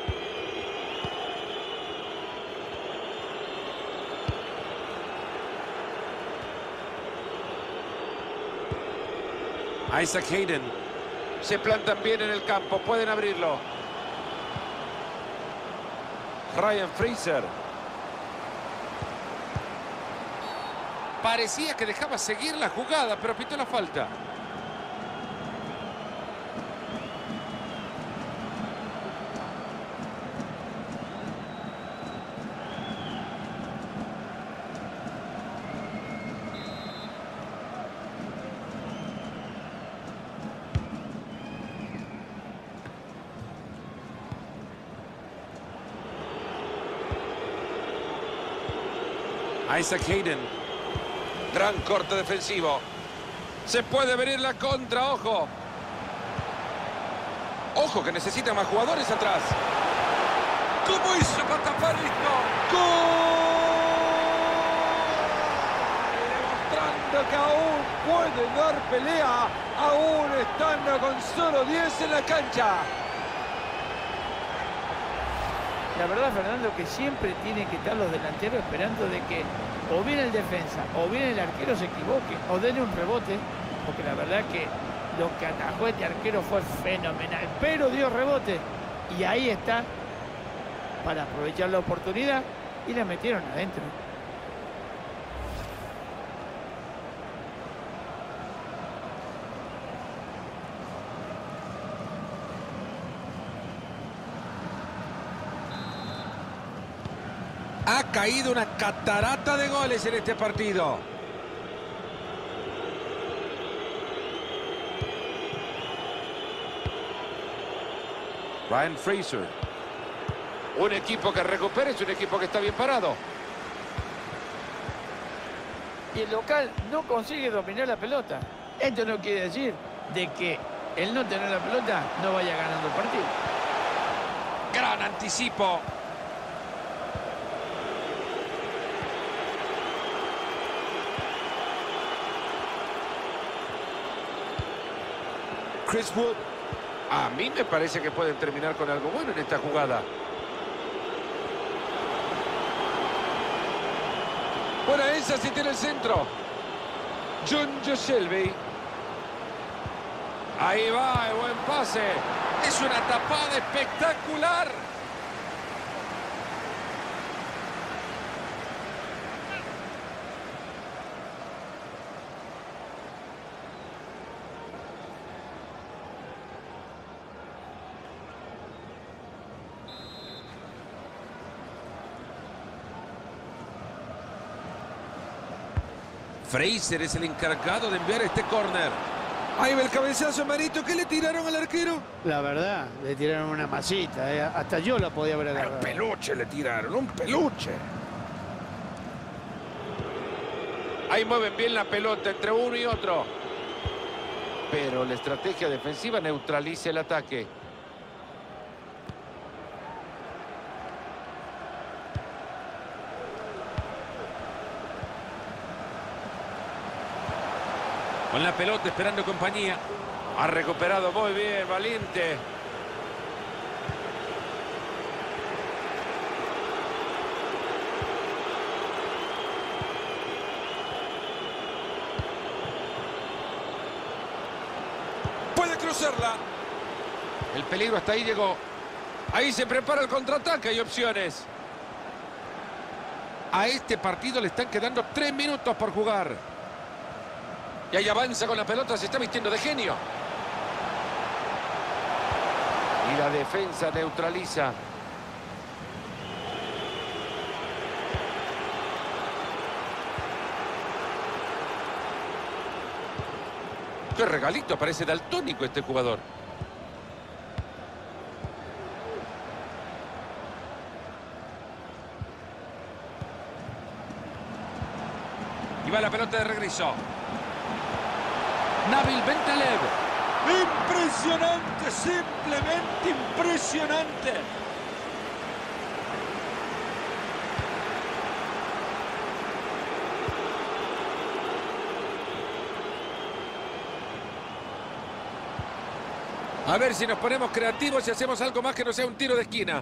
Isaac Hayden. Se plantan bien en el campo, pueden abrirlo. Ryan Fraser. Parecía que dejaba seguir la jugada, pero pitó la falta. Isaac Hayden. Gran corte defensivo. Se puede venir la contra, ojo. Ojo que necesita más jugadores atrás. ¿Cómo hizo para tapar esto? ¡Gol! Demostrando que aún puede dar pelea, aún estando con solo diez en la cancha. La verdad, Fernando, que siempre tienen que estar los delanteros esperando de que o bien el defensa o bien el arquero se equivoque o denle un rebote, porque la verdad que lo que atajó este arquero fue fenomenal, pero dio rebote y ahí está para aprovechar la oportunidad y la metieron adentro. Ha caído una catarata de goles en este partido. Ryan Fraser. Un equipo que recupera es un equipo que está bien parado. Y el local no consigue dominar la pelota. Esto no quiere decir de que el no tener la pelota no vaya ganando el partido. Gran anticipo. Chris Wood. A mí me parece que pueden terminar con algo bueno en esta jugada. Buena esa, si tiene el centro. John Shelby. Ahí va, el buen pase. Es una tapada espectacular. Fraser es el encargado de enviar este córner. Ahí va el cabezazo, Marito. ¿Qué le tiraron al arquero? La verdad, le tiraron una masita. eh. Hasta yo la podía haber Un agarrado. peluche le tiraron, un peluche. Ahí mueven bien la pelota entre uno y otro. Pero la estrategia defensiva neutraliza el ataque. Con la pelota esperando compañía. Ha recuperado muy bien, valiente. Puede cruzarla. El peligro hasta ahí llegó. Ahí se prepara el contraataque, hay opciones. A este partido le están quedando tres minutos por jugar. Y ahí avanza con la pelota, se está vistiendo de genio. Y la defensa neutraliza. Qué regalito, parece daltónico este jugador. Y va la pelota de regreso. Nabil Bentaleb. Impresionante, simplemente impresionante. A ver si nos ponemos creativos y hacemos algo más que no sea un tiro de esquina.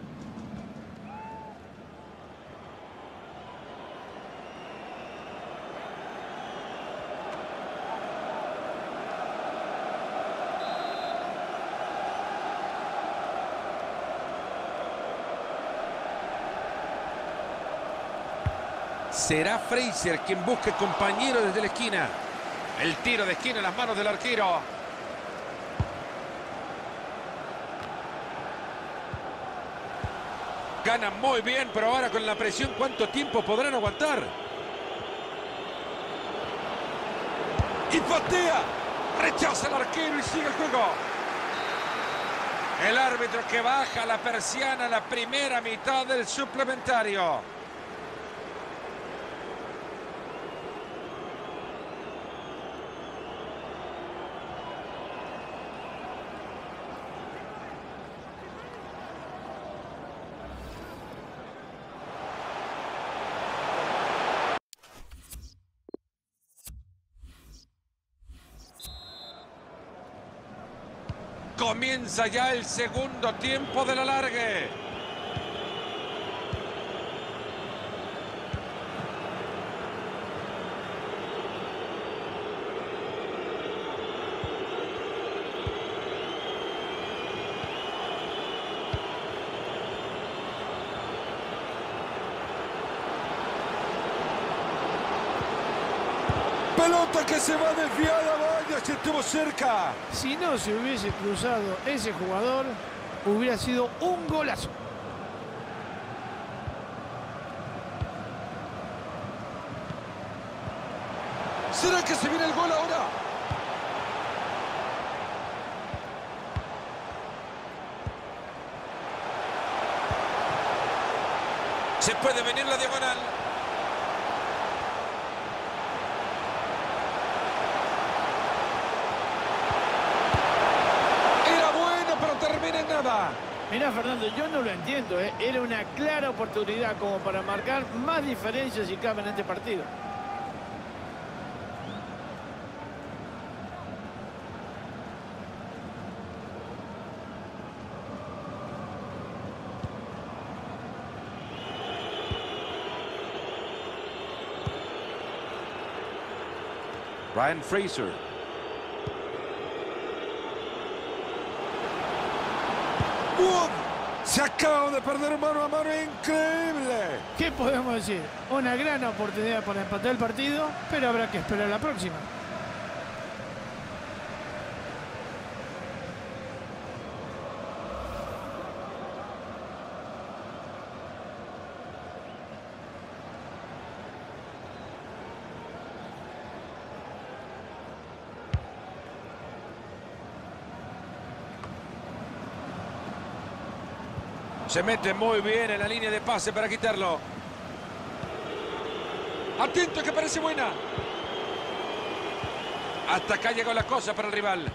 Será Fraser quien busque compañero desde la esquina. El tiro de esquina en las manos del arquero. Ganan muy bien, pero ahora con la presión, ¿cuánto tiempo podrán aguantar? Y patea. Rechaza el arquero y sigue el juego. El árbitro que baja la persiana a la primera mitad del suplementario. Comienza ya el segundo tiempo del alargue. Pelota que se va desviada, vaya, si estuvo cerca. Si no se hubiese cruzado ese jugador, hubiera sido un golazo. ¿Será que se viene el gol ahora? Se puede venir la diagonal. Nada. Mirá, Fernando, yo no lo entiendo, ¿eh? Era una clara oportunidad como para marcar más diferencias si cabe en este partido. Ryan Fraser. ¡Bum! Se acaba de perder mano a mano, increíble. ¿Qué podemos decir? Una gran oportunidad para empatar el partido, pero habrá que esperar la próxima. Se mete muy bien en la línea de pase para quitarlo. Atento que parece buena. Hasta acá llegó la cosa para el rival.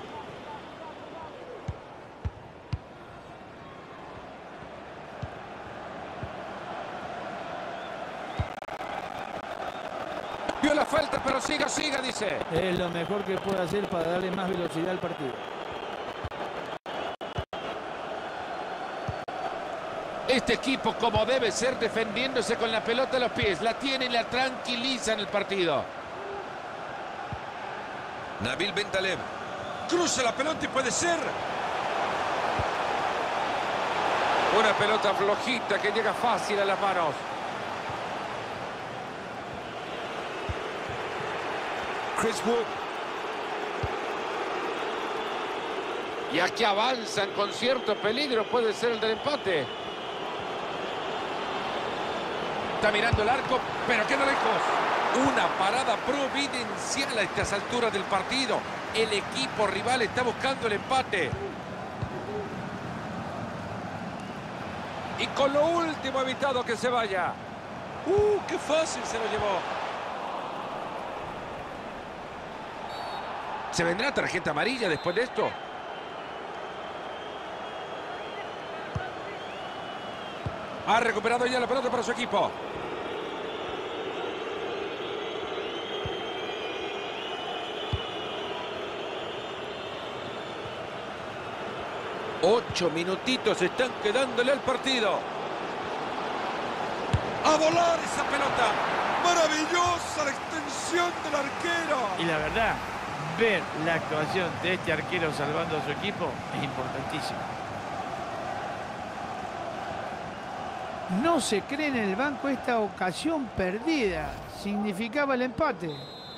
Vio la falta, pero siga, siga, dice. Es lo mejor que puede hacer para darle más velocidad al partido. Este equipo, como debe ser, defendiéndose con la pelota a los pies. La tiene y la tranquiliza en el partido. Nabil Bentaleb. Cruza la pelota y puede ser. Una pelota flojita que llega fácil a las manos. Chris Wood. Y aquí avanzan con cierto peligro. Puede ser el del empate. Está mirando el arco, pero queda lejos. Una parada providencial a estas alturas del partido. El equipo rival está buscando el empate. Y con lo último evitado que se vaya. ¡Uh, qué fácil se lo llevó! ¿Se vendrá tarjeta amarilla después de esto? Ha recuperado ya la pelota para su equipo. Ocho minutitos están quedándole al partido. ¡A volar esa pelota! ¡Maravillosa la extensión del arquero! Y la verdad, ver la actuación de este arquero salvando a su equipo es importantísimo. No se cree en el banco esta ocasión perdida. Significaba el empate.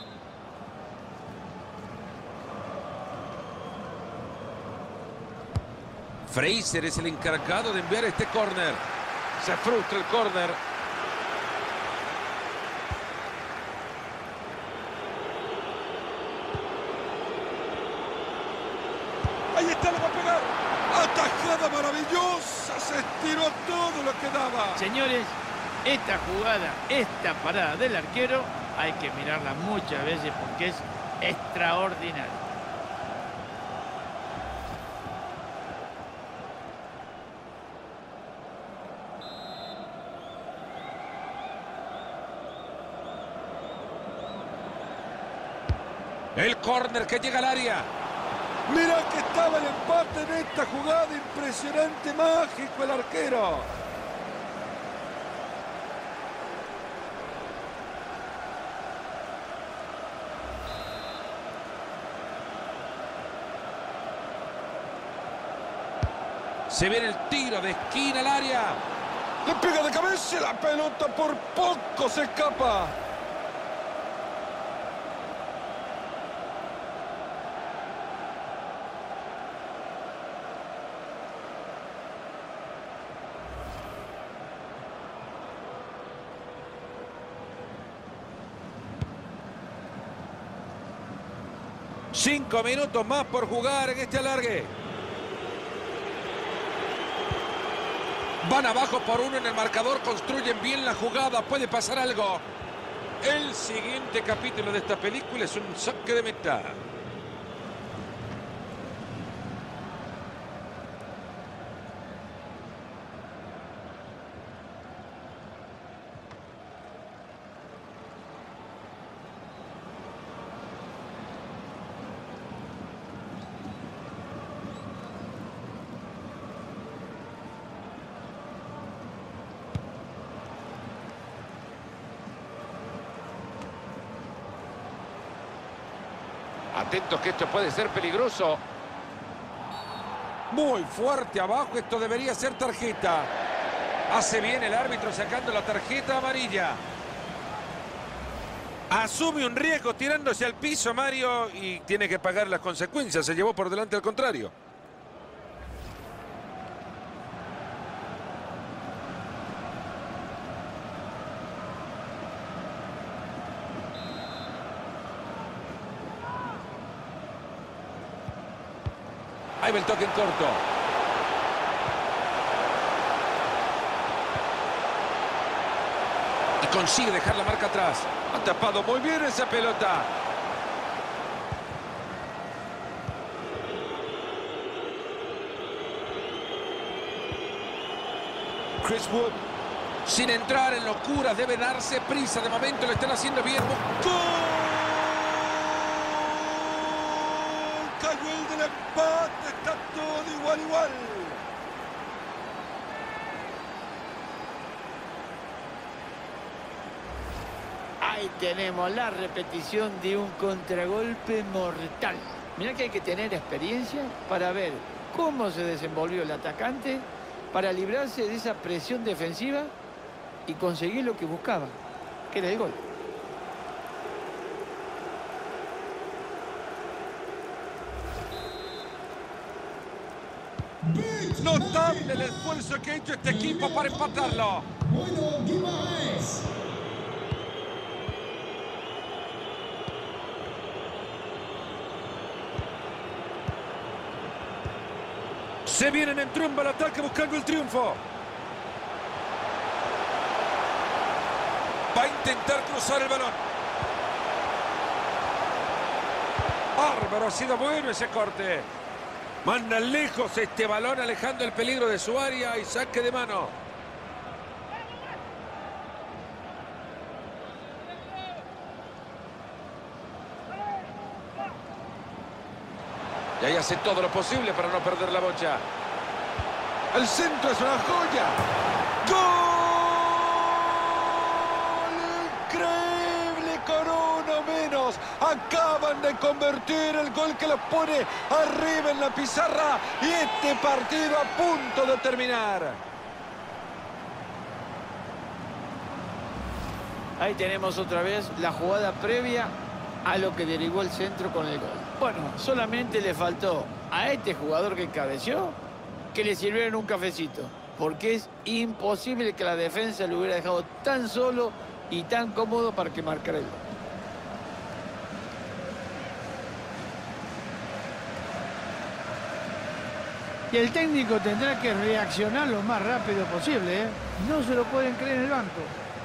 Fraser es el encargado de enviar este córner. Se frustra el córner. Ahí está, lo va a pegar. Atajada maravillosa. Se estiró todo lo que daba. Señores, esta jugada, esta parada del arquero, hay que mirarla muchas veces porque es extraordinaria. El córner que llega al área. Mira que estaba el empate en esta jugada. Impresionante, mágico el arquero. Se viene el tiro de esquina al área. Le pega de cabeza y la pelota por poco se escapa. Cinco minutos más por jugar en este alargue. Van abajo por uno en el marcador, construyen bien la jugada, puede pasar algo. El siguiente capítulo de esta película es un saque de meta. Atentos que esto puede ser peligroso. Muy fuerte abajo, esto debería ser tarjeta. Hace bien el árbitro sacando la tarjeta amarilla. Asume un riesgo tirándose al piso, Mario, y tiene que pagar las consecuencias. Se llevó por delante al contrario. Ahí va el toque en corto. Y consigue dejar la marca atrás. Ha tapado muy bien esa pelota. Chris Wood, sin entrar en locuras, debe darse prisa. De momento lo están haciendo bien. ¡Gol! Cayó el del empate, está todo igual, igual. Ahí tenemos la repetición de un contragolpe mortal. Mirá que hay que tener experiencia para ver cómo se desenvolvió el atacante para librarse de esa presión defensiva y conseguir lo que buscaba, que era el gol. Notable el esfuerzo que ha hecho este equipo para empatarlo. Bueno, Guimaraes. Se vienen en tromba al ataque buscando el triunfo. Va a intentar cruzar el balón. Bárbaro, ha sido bueno ese corte. Manda lejos este balón, alejando el peligro de su área y saque de mano. Y ahí hace todo lo posible para no perder la bocha. El centro es una joya. ¡Gol! Increíble, con uno menos. Acaban de convertir el gol que los pone arriba en la pizarra. Y este partido a punto de terminar. Ahí tenemos otra vez la jugada previa a lo que derivó el centro con el gol. Bueno, solamente le faltó a este jugador que cabeció que le sirvieran un cafecito, porque es imposible que la defensa lo hubiera dejado tan solo y tan cómodo para que marcara el gol. Y el técnico tendrá que reaccionar lo más rápido posible, ¿eh? No se lo pueden creer en el banco.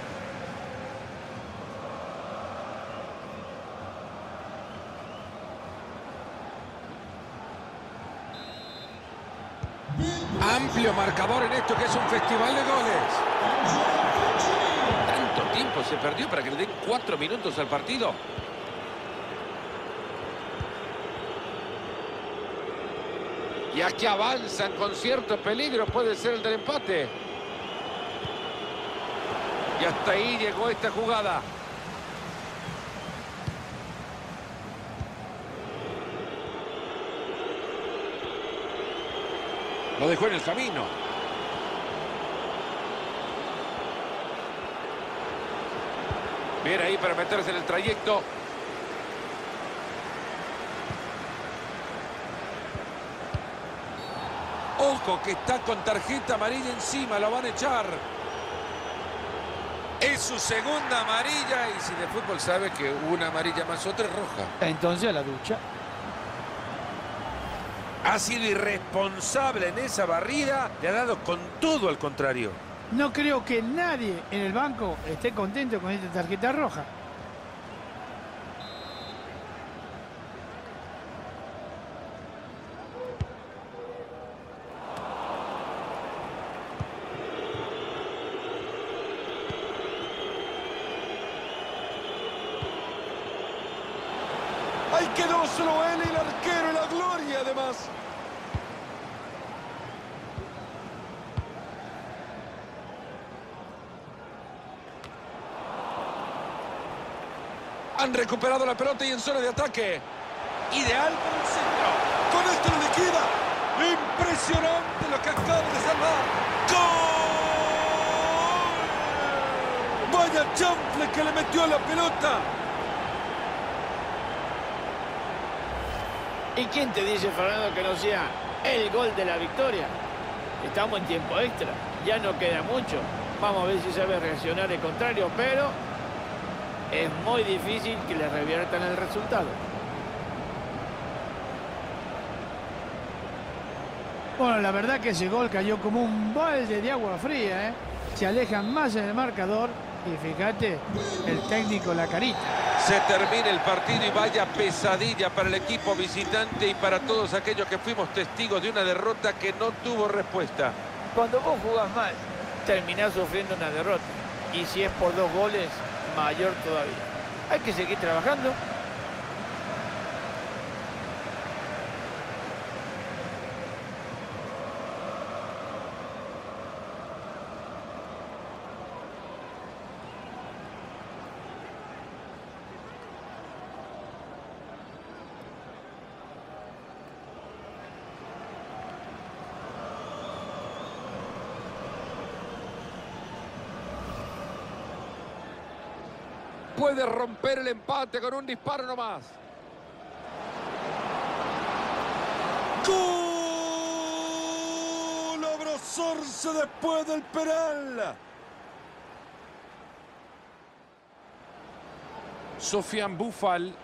Amplio marcador en esto que es un festival de goles. Tanto tiempo se perdió para que le den cuatro minutos al partido. Y aquí avanzan con cierto peligro, puede ser el del empate. Y hasta ahí llegó esta jugada. Lo dejó en el camino. Bien ahí para meterse en el trayecto. Ojo que está con tarjeta amarilla encima, lo van a echar. Es su segunda amarilla y si de fútbol sabe que una amarilla más otra es roja. Entonces a la ducha. Ha sido irresponsable en esa barrida, le ha dado con todo al contrario. No creo que nadie en el banco esté contento con esta tarjeta roja. Ahí quedó solo él y el arquero y la gloria además. Han recuperado la pelota y en zona de ataque. Ideal para el centro. Con esto lo liquida. Impresionante lo que acaba de salvar. ¡Gol! Vaya chanfle que le metió a la pelota. ¿Y quién te dice, Fernando, que no sea el gol de la victoria? Estamos en tiempo extra, ya no queda mucho. Vamos a ver si sabe reaccionar el contrario, pero es muy difícil que le reviertan el resultado. Bueno, la verdad que ese gol cayó como un balde de agua fría, ¿eh? Se alejan más en el marcador y fíjate, el técnico la carita. Se termina el partido y vaya pesadilla para el equipo visitante y para todos aquellos que fuimos testigos de una derrota que no tuvo respuesta. Cuando vos jugás mal, terminás sufriendo una derrota. Y si es por dos goles, mayor todavía. Hay que seguir trabajando. Puede romper el empate con un disparo nomás. ¡Gol! Abrazarse después del penal. Sofian Bufal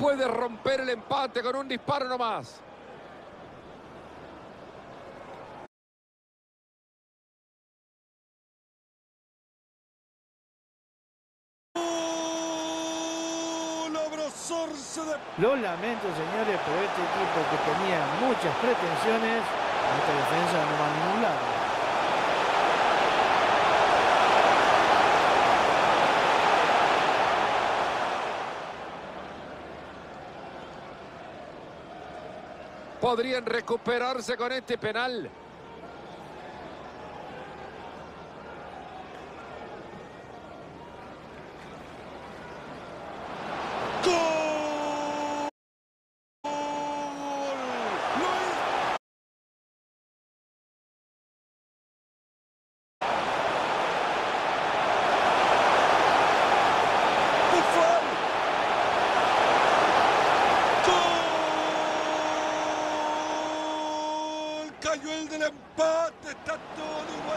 puede romper el empate con un disparo nomás. Lo lamento, señores, pero este equipo que tenía muchas pretensiones, esta defensa no va a ningún lado. Podrían recuperarse con este penal. Cayó el del empate, está todo igual.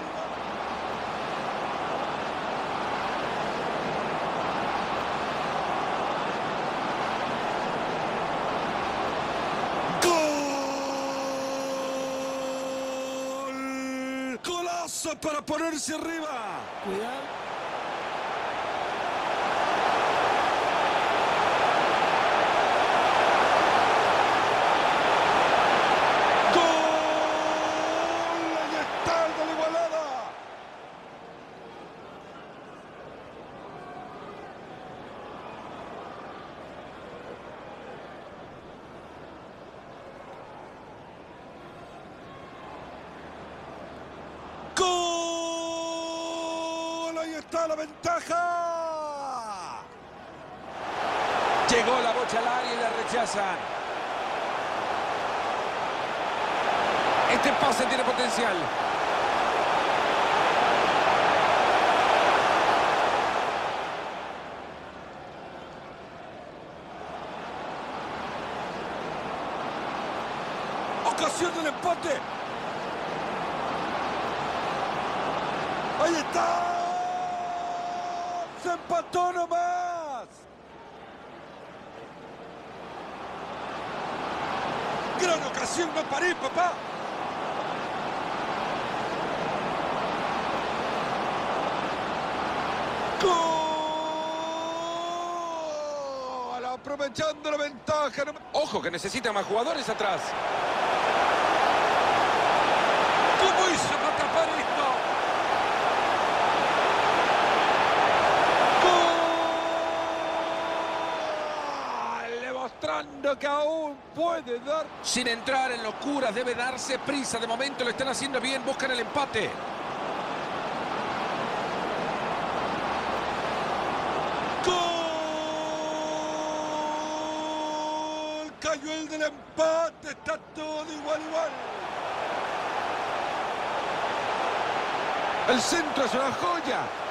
¡Gol! ¡Golazo para ponerse arriba! Cuidado. ¡Gol! Ahí está la ventaja. Llegó la bocha al área y la rechazan. Este pase tiene potencial. Ocasión del empate. Ahí está. Se empató nomás. Gran ocasión, no paré, papá. ¡Gol! Aprovechando la ventaja. Ojo que necesita más jugadores atrás. ¿Cómo hizo para tapar esto? Demostrando que aún puede dar. Sin entrar en locuras, debe darse prisa. De momento lo están haciendo bien, buscan el empate. ¡Gol! Cayó el del empate, está todo igual, igual. El centro es una joya.